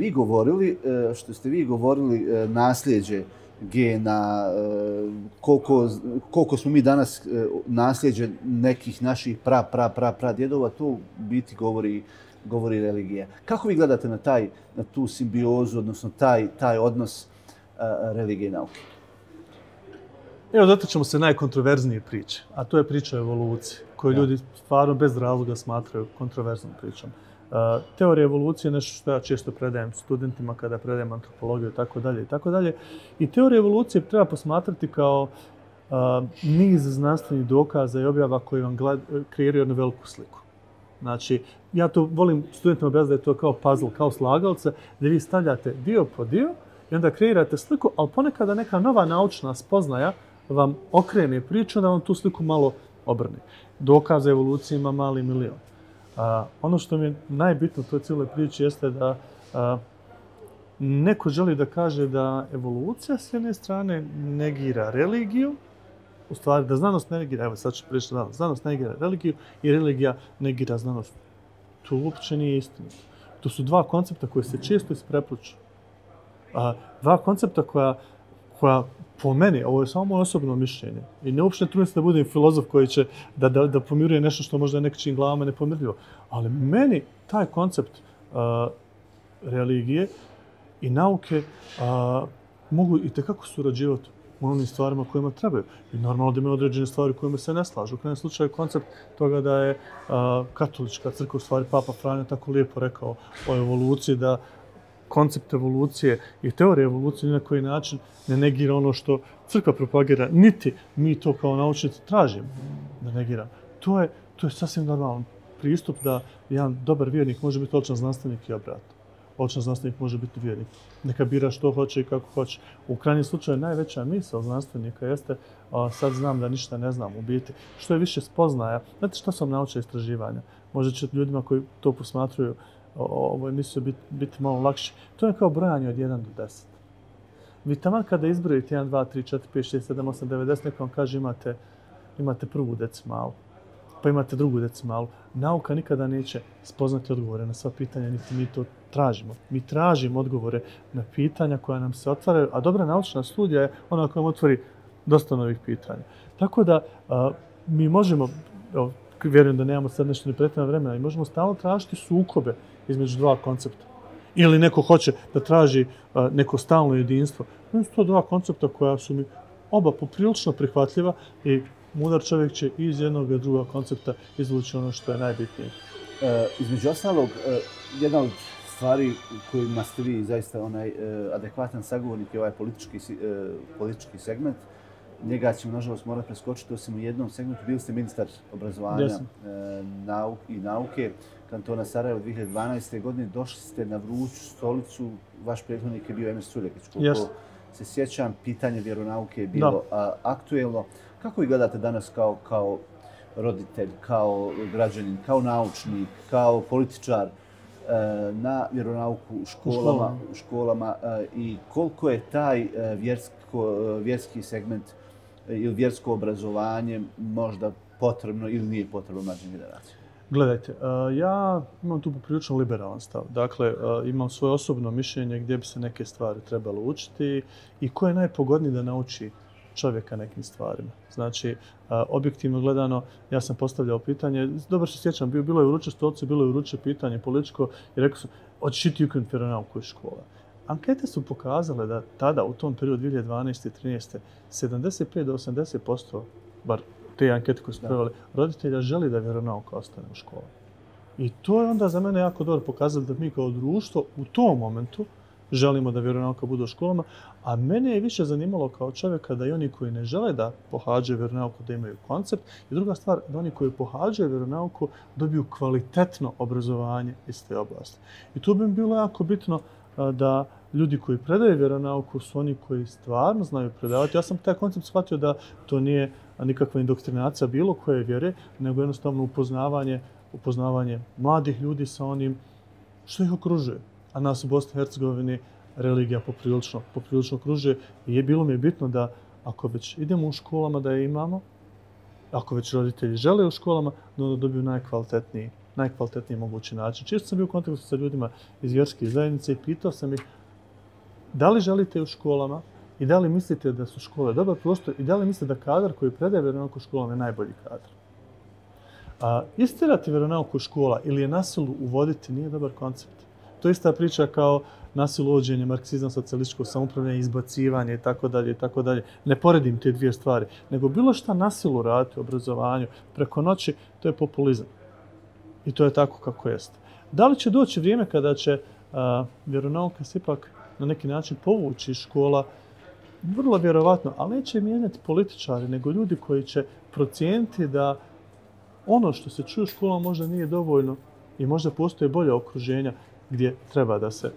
vi govorili, nasljeđe gena, koliko smo mi danas nasljeđe nekih naših pradjedova, to u biti govori religija. Kako vi gledate na tu simbiozu, odnosno taj odnos religije i nauke? Evo, dotačemo se najkontroverznije priče, a to je priča o evoluciji, koju ljudi stvarno bez razloga smatraju kontroverznom pričom. Teorija evolucije je nešto što ja često predajem studentima kada predajem antropologiju i tako dalje. I teorija evolucije treba posmatrati kao niz znanstvenih dokaza i objava koji vam kreiraju jednu veliku sliku. Znači, ja to volim studentima objasniti da je to kao puzzle, kao slagalce, gdje vi stavljate dio po dio i onda kreirate sliku, ali ponekada neka nova naučna spoznaja vam okrene priču da vam tu sliku malo obrne. Dokaza evolucije ima mali milion. Ono što mi je najbitno u toj cijeloj priči jeste da neko želi da kaže da evolucija s jedne strane negira religiju, u stvari da znanost negira, evo sad ću pričati danas, znanost negira religiju i religija negira znanost. To uopće nije istina. To su dva koncepta koje se često isprepliču. Dva koncepta koja po meni, ovo je samo moje osobno mišljenje, i ne uopšte trudim se da budem filozof koji će da pomiruje nešto što možda nečijim glavama ne pomirljivo, ali meni taj koncept religije i nauke mogu itekako surađivati u onim stvarima kojima trebaju. I normalno da imaju određene stvari kojima se ne slažu. U krajnjem slučaju koncept toga da je katolička crkva, u stvari Papa Franjo tako lijepo rekao o evoluciji, da koncept evolucije i teorija evolucije ni na koji način ne negira ono što crkva propagira, niti mi to kao naučnici tražimo da negira. To je sasvim normalan pristup da jedan dobar vjernik može biti odličan znanstvenik i obratno. Odličan znanstvenik može biti vjernik. Neka bira što hoće i kako hoće. U krajnjem slučaju najveća misao znanstvenika jeste sad znam da ništa ne znam u biti. Što je više spoznaja, znate što sam naučio istraživanja? Možda će ljudima koji to posmatruju ovo emisiju biti malo lakše. To je kao brojanje od 1 do 10. Vi taman kada izbrojite 1, 2, 3, 4, 5, 6, 7, 8, 9, 10, neko vam kaže imate prvu decimalu, pa imate drugu decimalu. Nauka nikada neće spoznati odgovore na sva pitanja, niti mi to tražimo. Mi tražimo odgovore na pitanja koja nam se otvaraju, a dobra naučna studija je ona koja nam otvori dosta novih pitanja. Tako da mi možemo, vjerujem da nemamo sad nešto nepretjerano vremena, i možemo stalno tražiti sukobe između dva koncepta. Ili neko hoće da traži neko stalno jedinstvo. To su to dva koncepta koja su mi oba poprilično prihvatljiva i mudar čovjek će iz jednog i drugog koncepta izvući ono što je najbitnije. Između ostalog, jedna od stvari u kojima ste vi zaista adekvatan sagovornik je ovaj politički segment. Njega ćemo, nažalost, morati preskočiti, osim u jednom segmentu. Bili ste ministar obrazovanja i nauke kantona Sarajevo 2012. godine. Došli ste na vruću stolicu. Vaš prethodnik je bio Emir Suljegić. Koliko se sjećam, pitanje vjeronauke je bilo aktuelno. Kako vi gledate danas kao roditelj, kao građanin, kao naučnik, kao političar na vjeronauku u školama i koliko je taj vjerski segment ili vjersko obrazovanje možda potrebno ili nije potrebno mlađim generacijama? Gledajte, ja imam tu poprilično liberalan stav. Dakle, imam svoje osobno mišljenje gdje bi se neke stvari trebalo učiti i ko je najpogodniji da nauči čovjeka nekim stvarima. Znači, objektivno gledano, ja sam postavljao pitanje, dobro se sjećam, bilo je vruće stolice, bilo je vruće pitanje političko i rekao sam, hoćeš ti ukinuti vjeronauku iz škola? Ankete su pokazale da tada, u tom periodu 2012. i 2013. 75 do 80%, bar te ankete koje su pravili, roditelja želi da vjeronauka ostane u školi. I to je onda za mene jako dobro pokazalo da mi kao društvo u tom momentu želimo da vjeronauka bude u školama, a mene je više zanimalo kao čovjeka da i oni koji ne žele da pohađaju vjeronauku da imaju koncept i druga stvar, da oni koji pohađaju vjeronauku dobiju kvalitetno obrazovanje iz te oblasti. I tu bi mi bilo jako bitno da ljudi koji predaju vjeronauku su oni koji stvarno znaju predavati. Ja sam taj koncept shvatio da to nije nikakva indoktrinacija bilo koje vjere, nego jednostavno upoznavanje mladih ljudi sa onim što ih okružuje. A nas u Bosni i Hercegovini religija poprilično okružuje i bilo mi je bitno da ako već idemo u školama da je imamo, ako već roditelji žele u školama, da onda dobiju najkvalitetniji mogući način. Često sam bio u kontaktu sa ljudima iz vjerskih zajednice i pitao sam ih da li želite u školama i da li mislite da su škole dobar prostor i da li mislite da kadar koji predaje vjeronauku u školama je najbolji kadar. Istirati vjeronauku u škola ili je na silu uvoditi nije dobar koncept. To je ista priča kao nasilu uvođenje, marksizam, socijalističko samoupravljanje, izbacivanje itd. Ne poredim te dvije stvari, nego bilo šta nasilu raditi u obrazovanju preko noći, to je populizam. I to je tako kako jeste. Da li će doći vrijeme kada će vjeronauka se ipak na neki način povući iz škola? Vrlo vjerovatno, ali neće mijenjati političari, nego ljudi koji će procijeniti da ono što se čuje u školama možda nije dovoljno i možda postoje bolje okruženja gdje treba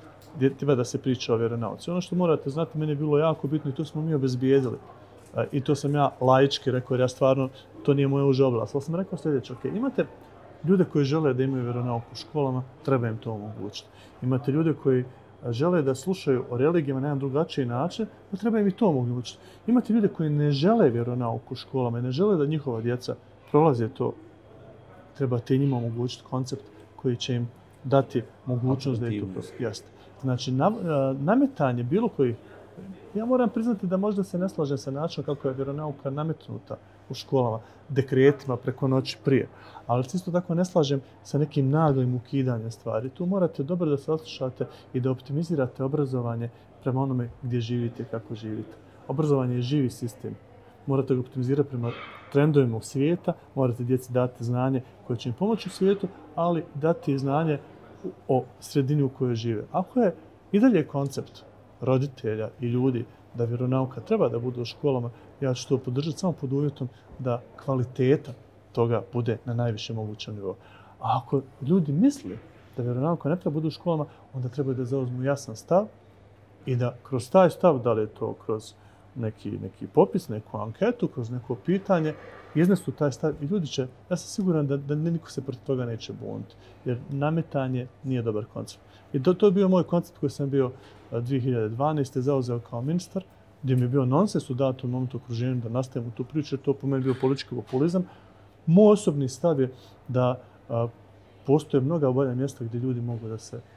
da se priča o vjeronauci. Ono što morate znati, meni je bilo jako bitno i to smo mi obezbijedili. I to sam ja laički rekao, jer ja stvarno, to nije moja uža oblast. Ali sam rekao sljedeće, imate ljude koji žele da imaju vjeronauku u školama, treba im to omogućiti. Imate ljude koji žele da slušaju o religijama na jedan drugačiji način, pa treba im i to omogućiti. Imate ljude koji ne žele vjeronauku u školama i ne žele da njihova djeca prolaze to. Trebate njima omogućiti koncept koji će im dati mogućnost da je to jeste. Znači, nametanje bilo koji... Ja moram priznati da možda se ne slažem sa načinom kako je vjeronauka nametnuta u školama, dekretima preko noći prije. Ali se isto tako ne slažem sa nekim naglim ukidanjem stvari. Tu morate dobro da se oslušate i da optimizirate obrazovanje prema onome gdje živite i kako živite. Obrazovanje je živi sistem. Morate ga optimizirati prema trendovima svijeta, morate djeci dati znanje koje će im pomoći u svijetu, ali dati znanje o sredini u kojoj žive. Ako je i dalje koncept roditelja i ljudi da vjeronauka treba da bude u školama, ja ću to podržati samo pod uvjetom da kvaliteta toga bude na najvišem mogućem nivou. A ako ljudi misle da vjeronauka ne treba bude u školama, onda treba da zauzmu jasan stav i da kroz taj stav, da li je to kroz neki popis, neku anketu, kroz neko pitanje, iznesu taj stav i ljudi će, ja sam siguran da niko se protiv toga neće buniti, jer nametanje nije dobar koncept. I to je bio moj koncept koji sam bio 2012. zauzeo kao ministar, gdje mi je bio nonsens u datom momentu okruženju da nastavim tu priču, jer to po meni bio politički populizam. Moj osobni stav je da postoje mnoga bolja mjesta gdje ljudi mogu da se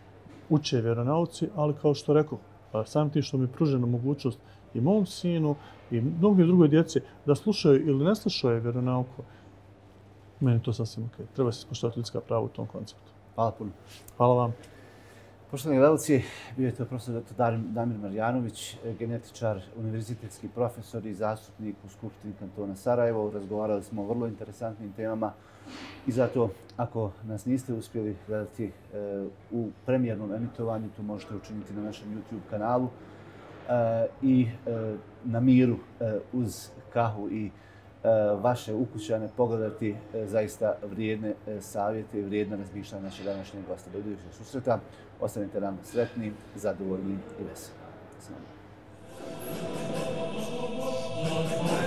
uče vjeronauci, ali kao što rekao, samim tim što mi je pružena mogućnost i mom sinu i mnogoj drugoj djeci da slušaju ili ne slušaju vjeronauku, meni je to sasvim ok. Treba se ispoštovati ljudska prava u tom konceptu. Hvala puno. Hvala vam. Poštovani gledalci, bio je to profesor dr. Damir Marjanović, genetičar, univerzitetski profesor i zastupnik u Skupštini kantona Sarajevo. Razgovarali smo o vrlo interesantnim temama i zato, ako nas niste uspjeli gledati u premijernom emitovanju, to možete učiniti na našem YouTube kanalu i na miru uz kahu i vaše ukućane pogledati zaista vrijedne savjete i vrijedne razmišljanja našeg današnjeg gosta. Do idućeg susreta. Ostanite nam sretni, zadovoljni i veseli.